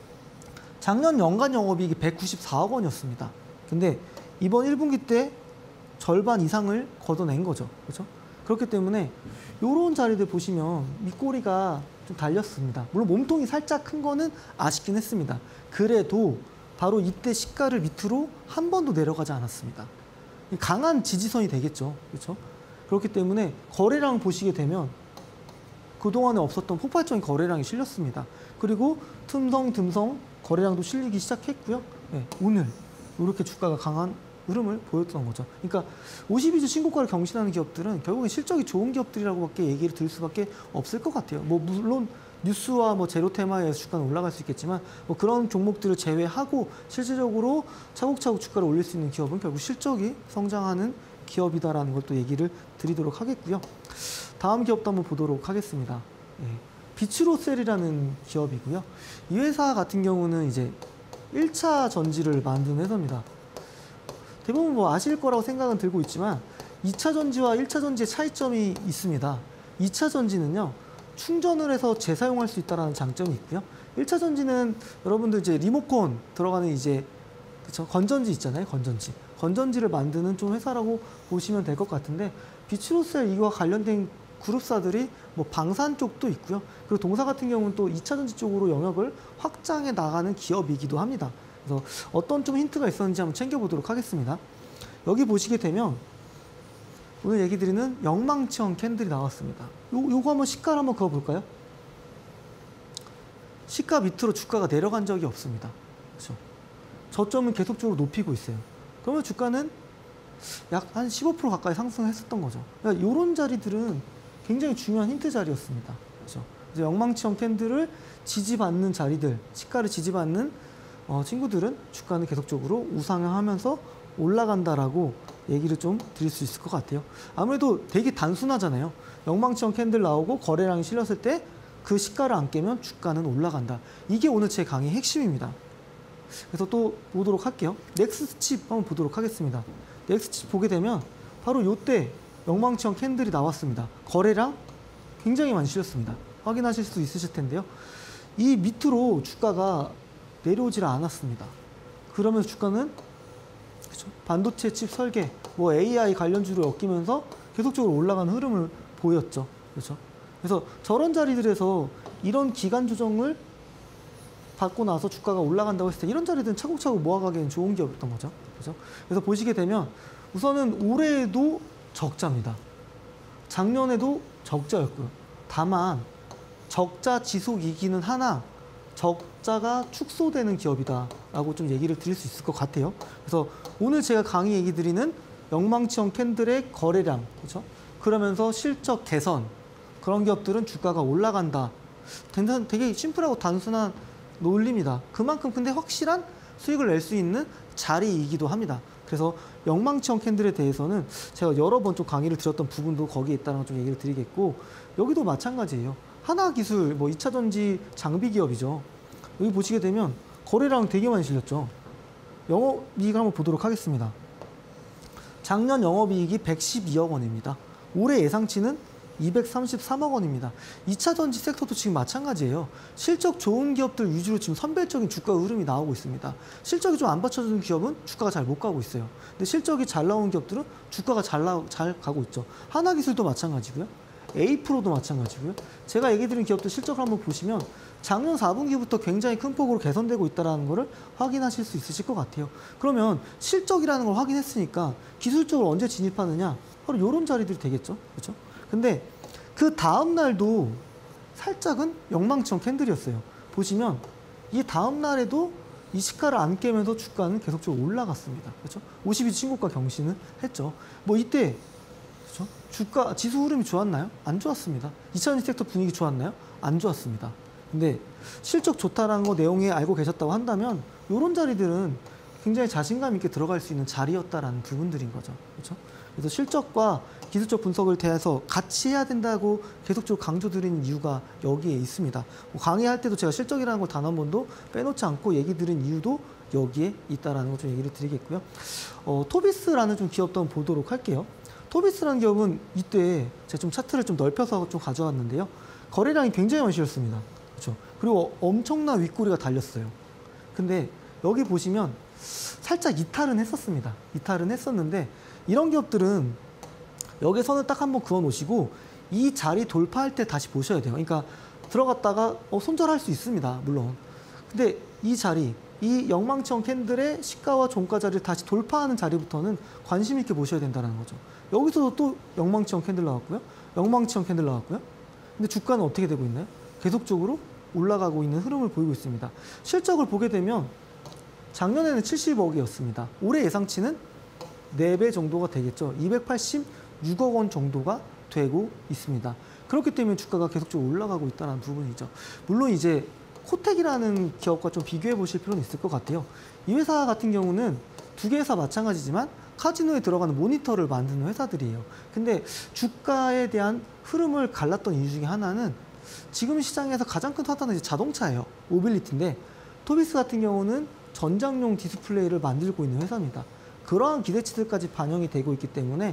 Speaker 1: 작년 연간 영업이익이 194억 원이었습니다. 근데 이번 1분기 때 절반 이상을 걷어낸 거죠. 그렇죠? 그렇기 때문에 이런 자리들 보시면 윗꼬리가 좀 달렸습니다. 물론 몸통이 살짝 큰 거는 아쉽긴 했습니다. 그래도 바로 이때 시가를 밑으로 한 번도 내려가지 않았습니다. 강한 지지선이 되겠죠. 그렇죠? 그렇기 때문에 거래량을 보시게 되면 그동안에 없었던 폭발적인 거래량이 실렸습니다. 그리고 듬성 거래량도 실리기 시작했고요. 네, 오늘 이렇게 주가가 강한 흐름을 보였던 거죠. 그러니까 52주 신고가를 경신하는 기업들은 결국엔 실적이 좋은 기업들이라고밖에 얘기를 드릴 수밖에 없을 것 같아요. 뭐 물론 뉴스와 뭐 제로테마에 의해서 주가는 올라갈 수 있겠지만 뭐 그런 종목들을 제외하고 실질적으로 차곡차곡 주가를 올릴 수 있는 기업은 결국 실적이 성장하는 기업이다라는 걸 또 얘기를 드리도록 하겠고요. 다음 기업도 한번 보도록 하겠습니다. 예, 비츠로셀이라는 기업이고요. 이 회사 같은 경우는 이제 1차 전지를 만드는 회사입니다. 대부분 뭐 아실 거라고 생각은 들고 있지만 2차 전지와 1차 전지의 차이점이 있습니다. 2차 전지는요, 충전을 해서 재사용할 수 있다는 장점이 있고요. 1차 전지는 여러분들 이제 리모컨 들어가는 이제 그쵸? 건전지 있잖아요. 건전지를 만드는 좀 회사라고 보시면 될 것 같은데 비츠로셀 이와 관련된 그룹사들이 뭐 방산 쪽도 있고요. 그리고 동사 같은 경우는 또 2차 전지 쪽으로 영역을 확장해 나가는 기업이기도 합니다. 그래서 어떤 좀 힌트가 있었는지 한번 챙겨보도록 하겠습니다. 여기 보시게 되면 오늘 얘기 드리는 영망치형 캔들이 나왔습니다. 요거 한번 시가를 한번 그어볼까요? 시가 밑으로 주가가 내려간 적이 없습니다. 그렇죠? 저점은 계속적으로 높이고 있어요. 그러면 주가는 약 한 15% 가까이 상승했었던 거죠. 그러니까 이런 자리들은 굉장히 중요한 힌트 자리였습니다. 그렇죠? 그래서 영망치형 캔들을 지지받는 자리들, 시가를 지지받는 친구들은 주가는 계속적으로 우상향하면서 올라간다라고 얘기를 좀 드릴 수 있을 것 같아요. 아무래도 되게 단순하잖아요. 영망치형 캔들 나오고 거래량이 실렸을 때 그 시가를 안 깨면 주가는 올라간다. 이게 오늘 제 강의 핵심입니다. 그래서 또 보도록 할게요. 넥스트칩 한번 보도록 하겠습니다. 넥스트칩 보게 되면 바로 이때 영망치형 캔들이 나왔습니다. 거래량 굉장히 많이 실렸습니다. 확인하실 수 있으실 텐데요. 이 밑으로 주가가 내려오질 않았습니다. 그러면서 주가는 그렇죠? 반도체 칩 설계, 뭐 AI 관련주를 엮이면서 계속적으로 올라가는 흐름을 보였죠. 그렇죠? 그래서 저런 자리들에서 이런 기간 조정을 받고 나서 주가가 올라간다고 했을 때 이런 자리들은 차곡차곡 모아가기엔 좋은 기업이었던 거죠. 그렇죠? 그래서 보시게 되면 우선은 올해에도 적자입니다. 작년에도 적자였고요. 다만 적자 지속이기는 하나 적자가 축소되는 기업이다라고 좀 얘기를 드릴 수 있을 것 같아요. 그래서 오늘 제가 강의 얘기 드리는 영망치형 캔들의 거래량, 그렇죠? 그러면서 실적 개선, 그런 기업들은 주가가 올라간다. 되게 심플하고 단순한 논리입니다. 그만큼 근데 확실한 수익을 낼 수 있는 자리이기도 합니다. 그래서 영망치형 캔들에 대해서는 제가 여러 번 좀 강의를 드렸던 부분도 거기에 있다는 걸 좀 얘기를 드리겠고, 여기도 마찬가지예요. 하나기술, 뭐 2차전지 장비 기업이죠. 여기 보시게 되면 거래량 되게 많이 실렸죠. 영업이익을 한번 보도록 하겠습니다. 작년 영업이익이 112억 원입니다. 올해 예상치는 233억 원입니다. 2차전지 섹터도 지금 마찬가지예요. 실적 좋은 기업들 위주로 지금 선별적인 주가 흐름이 나오고 있습니다. 실적이 좀 안 받쳐주는 기업은 주가가 잘 못 가고 있어요. 근데 실적이 잘 나오는 기업들은 주가가 잘 가고 있죠. 하나기술도 마찬가지고요. A-프로도 마찬가지고요. 제가 얘기 드린 기업들 실적을 한번 보시면 작년 4분기부터 굉장히 큰 폭으로 개선되고 있다는 것을 확인하실 수 있으실 것 같아요. 그러면 실적이라는 걸 확인했으니까 기술적으로 언제 진입하느냐? 바로 이런 자리들이 되겠죠. 그렇죠? 근데 그 다음 날도 살짝은 영망치형 캔들이었어요. 보시면 이 다음 날에도 이 시가를 안 깨면서 주가는 계속적으로 올라갔습니다. 그렇죠? 52 친구가 경신을 했죠. 뭐 이때 그렇죠? 주가 지수 흐름이 좋았나요? 안 좋았습니다. 2차전지 섹터 분위기 좋았나요? 안 좋았습니다. 근데 실적 좋다라는 거 내용에 알고 계셨다고 한다면 이런 자리들은 굉장히 자신감 있게 들어갈 수 있는 자리였다라는 부분들인 거죠. 그렇죠? 그래서 실적과 기술적 분석을 대해서 같이 해야 된다고 계속적으로 강조드리는 이유가 여기에 있습니다. 뭐 강의할 때도 제가 실적이라는 걸 단 한 번도 빼놓지 않고 얘기 드린 이유도 여기에 있다라는 걸 좀 얘기를 드리겠고요. 토비스라는 좀 기업도 한번 보도록 할게요. 토비스라는 기업은 이때 제가 좀 차트를 좀 넓혀서 좀 가져왔는데요. 거래량이 굉장히 많이 실렸습니다. 그렇죠? 그리고 엄청난 윗꼬리가 달렸어요. 근데 여기 보시면 살짝 이탈은 했었습니다. 이탈은 했었는데 이런 기업들은 여기 선을 딱 한번 그어 놓으시고 이 자리 돌파할 때 다시 보셔야 돼요. 그러니까 들어갔다가 손절할 수 있습니다. 물론. 근데 이 자리, 이 영망치형 캔들의 시가와 종가 자리를 다시 돌파하는 자리부터는 관심 있게 보셔야 된다는 거죠. 여기서도 또 영망치형 캔들 나왔고요. 영망치형 캔들 나왔고요. 근데 주가는 어떻게 되고 있나요? 계속적으로 올라가고 있는 흐름을 보이고 있습니다. 실적을 보게 되면 작년에는 70억이었습니다. 올해 예상치는 4배 정도가 되겠죠. 286억 원 정도가 되고 있습니다. 그렇기 때문에 주가가 계속적으로 올라가고 있다는 부분이죠. 물론 이제 코텍이라는 기업과 좀 비교해 보실 필요는 있을 것 같아요. 이 회사 같은 경우는 두 개 회사 마찬가지지만 카지노에 들어가는 모니터를 만드는 회사들이에요. 근데 주가에 대한 흐름을 갈랐던 이유 중에 하나는 지금 시장에서 가장 큰 타단은 이제 자동차예요. 모빌리티인데 토비스 같은 경우는 전장용 디스플레이를 만들고 있는 회사입니다. 그러한 기대치들까지 반영이 되고 있기 때문에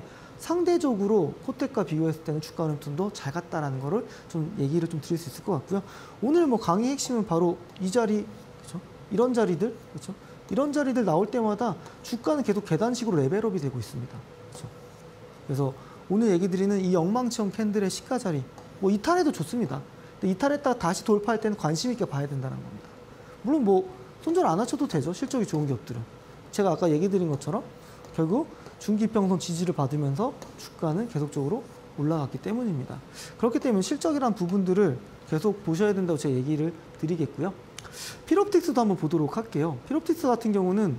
Speaker 1: 상대적으로 코텍과 비교했을 때는 주가 흐름 좀 더 잘 갔다라는 거를 좀 얘기를 좀 드릴 수 있을 것 같고요. 오늘 뭐 강의 핵심은 바로 이 자리, 그렇죠? 이런 자리들, 그렇죠? 이런 자리들 나올 때마다 주가는 계속 계단식으로 레벨업이 되고 있습니다. 그렇죠? 그래서 오늘 얘기 드리는 이 영망치형 캔들의 시가 자리, 뭐 이탈해도 좋습니다. 근데 이탈했다가 다시 돌파할 때는 관심 있게 봐야 된다는 겁니다. 물론 뭐 손절 안 하셔도 되죠. 실적이 좋은 기업들은. 제가 아까 얘기 드린 것처럼 결국 중기평선 지지를 받으면서 주가는 계속적으로 올라갔기 때문입니다. 그렇기 때문에 실적이란 부분들을 계속 보셔야 된다고 제가 얘기를 드리겠고요. 필옵틱스도 한번 보도록 할게요. 필옵틱스 같은 경우는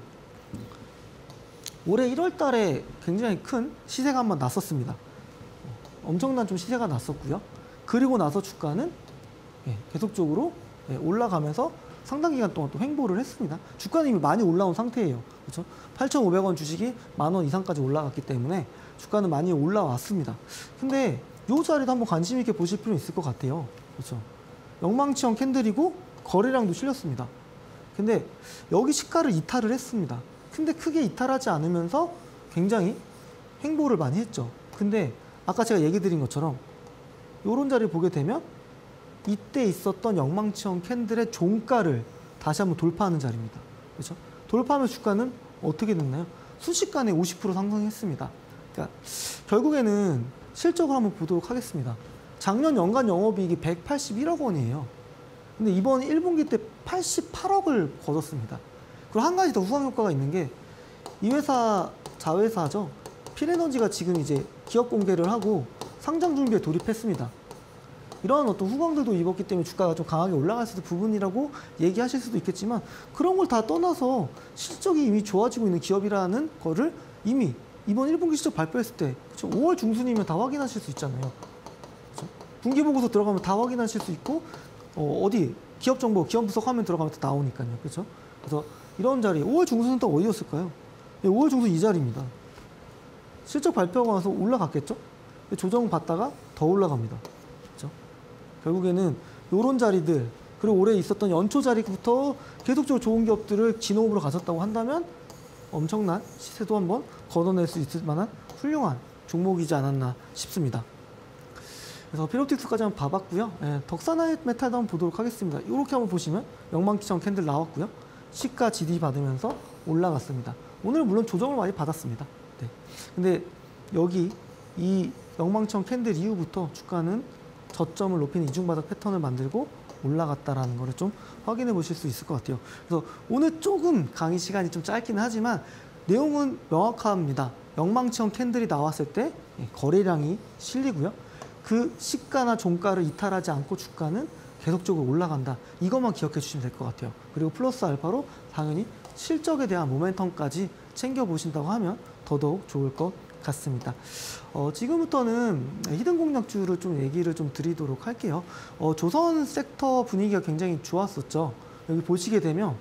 Speaker 1: 올해 1월 달에 굉장히 큰 시세가 한번 났었습니다. 엄청난 좀 시세가 났었고요. 그리고 나서 주가는 계속적으로 올라가면서 상당 기간 동안 또 횡보를 했습니다. 주가는 이미 많이 올라온 상태예요. 그렇죠? 8,500원 주식이 10,000원 이상까지 올라갔기 때문에 주가는 많이 올라왔습니다. 근데 이 자리도 한번 관심 있게 보실 필요 있을 것 같아요. 그렇죠? 영망치형 캔들이고 거래량도 실렸습니다. 근데 여기 시가를 이탈을 했습니다. 근데 크게 이탈하지 않으면서 굉장히 횡보를 많이 했죠. 근데 아까 제가 얘기 드린 것처럼 이런 자리를 보게 되면 이때 있었던 영망치형 캔들의 종가를 다시 한번 돌파하는 자리입니다. 그렇죠? 돌파하면 주가는 어떻게 됐나요? 순식간에 50% 상승했습니다. 그러니까 결국에는 실적을 한번 보도록 하겠습니다. 작년 연간 영업이익이 181억 원이에요. 근데 이번 1분기 때 88억을 거뒀습니다. 그리고 한 가지 더 후광 효과가 있는 게 이 회사 자회사죠. 필에너지가 지금 이제 기업 공개를 하고 상장 준비에 돌입했습니다. 이런 어떤 후광들도 입었기 때문에 주가가 좀 강하게 올라갈 수 있는 부분이라고 얘기하실 수도 있겠지만 그런 걸 다 떠나서 실적이 이미 좋아지고 있는 기업이라는 거를 이미 이번 1분기 실적 발표했을 때 그렇죠? 5월 중순이면 다 확인하실 수 있잖아요. 그렇죠? 분기보고서 들어가면 다 확인하실 수 있고 어디 기업 정보, 기업 분석 화면 들어가면 다 나오니까요. 그렇죠? 그래서 이런 자리 5월 중순은 또 어디였을까요? 5월 중순 이 자리입니다. 실적 발표가 와서 올라갔겠죠? 조정 받다가 더 올라갑니다. 그렇죠? 결국에는 이런 자리들 그리고 올해 있었던 연초 자리부터 계속적으로 좋은 기업들을 진호흡으로 가졌다고 한다면 엄청난 시세도 한번 걷어낼 수 있을 만한 훌륭한 종목이지 않았나 싶습니다. 그래서 필옵틱스까지 한번 봐봤고요. 덕사나이메탈도 한번 보도록 하겠습니다. 이렇게 한번 보시면 영망치형 캔들 나왔고요. 시가 GD 받으면서 올라갔습니다. 오늘 물론 조정을 많이 받았습니다. 네. 근데 여기 이 영망치형 캔들 이후부터 주가는 저점을 높이는 이중바닥 패턴을 만들고 올라갔다라는 거를 좀 확인해 보실 수 있을 것 같아요. 그래서 오늘 조금 강의 시간이 좀 짧기는 하지만 내용은 명확합니다. 영망치형 캔들이 나왔을 때 거래량이 실리고요. 그 시가나 종가를 이탈하지 않고 주가는 계속적으로 올라간다. 이것만 기억해 주시면 될 것 같아요. 그리고 플러스 알파로 당연히 실적에 대한 모멘텀까지 챙겨보신다고 하면 더더욱 좋을 것 같습니다. 지금부터는 히든 공략주를 좀 얘기를 좀 드리도록 할게요. 조선 섹터 분위기가 굉장히 좋았었죠. 여기 보시게 되면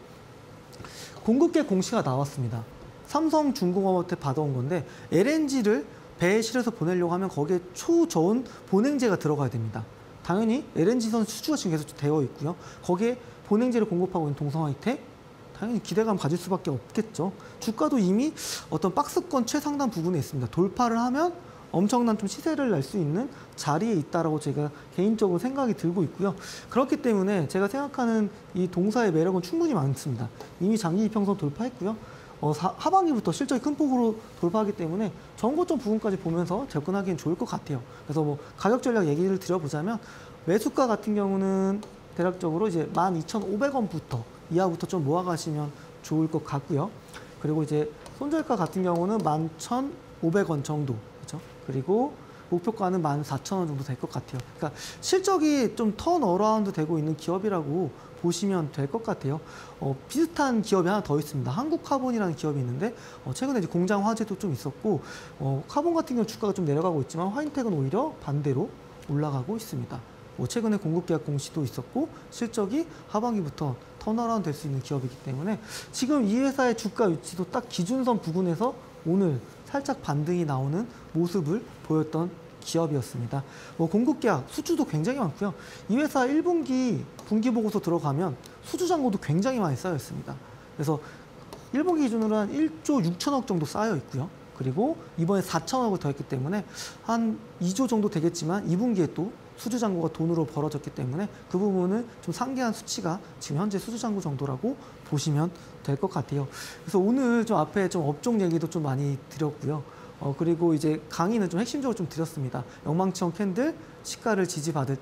Speaker 1: 공급계 공시가 나왔습니다. 삼성중공업한테 받아온 건데 LNG를 배에 실어서 보내려고 하면 거기에 초저온 본행제가 들어가야 됩니다. 당연히 LNG선 수주가 지금 계속 되어 있고요. 거기에 본행제를 공급하고 있는 동성화이텍 당연히 기대감 가질 수밖에 없겠죠. 주가도 이미 어떤 박스권 최상단 부분에 있습니다. 돌파를 하면 엄청난 좀 시세를 낼 수 있는 자리에 있다라고 제가 개인적으로 생각이 들고 있고요. 그렇기 때문에 제가 생각하는 이 동사의 매력은 충분히 많습니다. 이미 장기 이평선 돌파했고요. 하반기부터 실적이 큰 폭으로 돌파하기 때문에 전고점 부분까지 보면서 접근하기엔 좋을 것 같아요. 그래서 뭐 가격 전략 얘기를 드려보자면 매수가 같은 경우는 대략적으로 이제 12,500원부터 이하부터 좀 모아가시면 좋을 것 같고요. 그리고 이제 손절가 같은 경우는 11,500원 정도, 그렇죠? 그리고 목표가는 14,000원 정도 될 것 같아요. 그러니까 실적이 좀 턴어라운드 되고 있는 기업이라고 보시면 될 것 같아요. 비슷한 기업이 하나 더 있습니다. 한국카본이라는 기업이 있는데 최근에 이제 공장 화재도 좀 있었고 카본 같은 경우 주가가 좀 내려가고 있지만 화인텍은 오히려 반대로 올라가고 있습니다. 최근에 공급계약 공시도 있었고 실적이 하반기부터 턴어라운드 될 수 있는 기업이기 때문에 지금 이 회사의 주가 위치도 딱 기준선 부근에서 오늘 살짝 반등이 나오는 모습을 보였던 기업이었습니다. 공급계약, 수주도 굉장히 많고요. 이 회사 1분기 분기보고서 들어가면 수주 잔고도 굉장히 많이 쌓여 있습니다. 그래서 1분기 기준으로 한 1조 6천억 정도 쌓여 있고요. 그리고 이번에 4천억을 더했기 때문에 한 2조 정도 되겠지만 2분기에 또 수주 잔고가 돈으로 벌어졌기 때문에 그 부분은 좀 상기한 수치가 지금 현재 수주 잔고 정도라고 보시면 될 것 같아요. 그래서 오늘 좀 앞에 좀 업종 얘기도 좀 많이 드렸고요. 그리고 이제 강의는 좀 핵심적으로 좀 드렸습니다. 영망치형 캔들 시가를 지지받을 때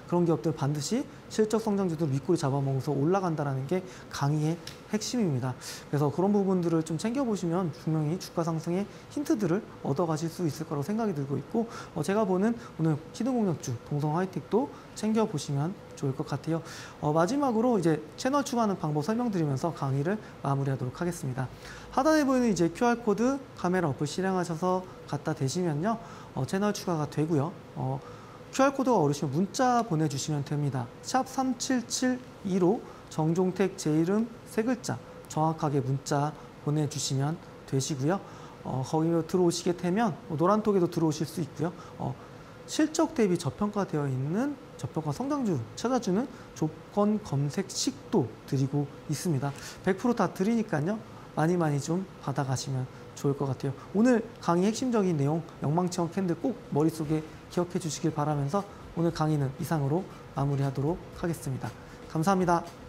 Speaker 1: 그런 기업들 반드시 실적 성장주도 윗꼬리 잡아먹어서 올라간다는 게 강의의 핵심입니다. 그래서 그런 부분들을 좀 챙겨보시면 분명히 주가 상승의 힌트들을 얻어가실 수 있을 거라고 생각이 들고 있고, 제가 보는 오늘 히든공략주 동성 하이텍도 챙겨보시면 좋을 것 같아요. 마지막으로 이제 채널 추가하는 방법 설명드리면서 강의를 마무리하도록 하겠습니다. 하단에 보이는 이제 QR코드 카메라 어플 실행하셔서 갖다 대시면요, 채널 추가가 되고요. QR코드가 어려우시면 문자 보내주시면 됩니다. 샵 3772로 정종택 제 이름 세 글자 정확하게 문자 보내주시면 되시고요. 거기로 들어오시게 되면 노란톡에도 들어오실 수 있고요. 실적 대비 저평가되어 있는 저평가 성장주 찾아주는 조건 검색식도 드리고 있습니다. 100% 다 드리니까요. 많이 좀 받아가시면 좋을 것 같아요. 오늘 강의 핵심적인 내용 영망치원 캔들 꼭 머릿속에 기억해 주시길 바라면서 오늘 강의는 이상으로 마무리하도록 하겠습니다. 감사합니다.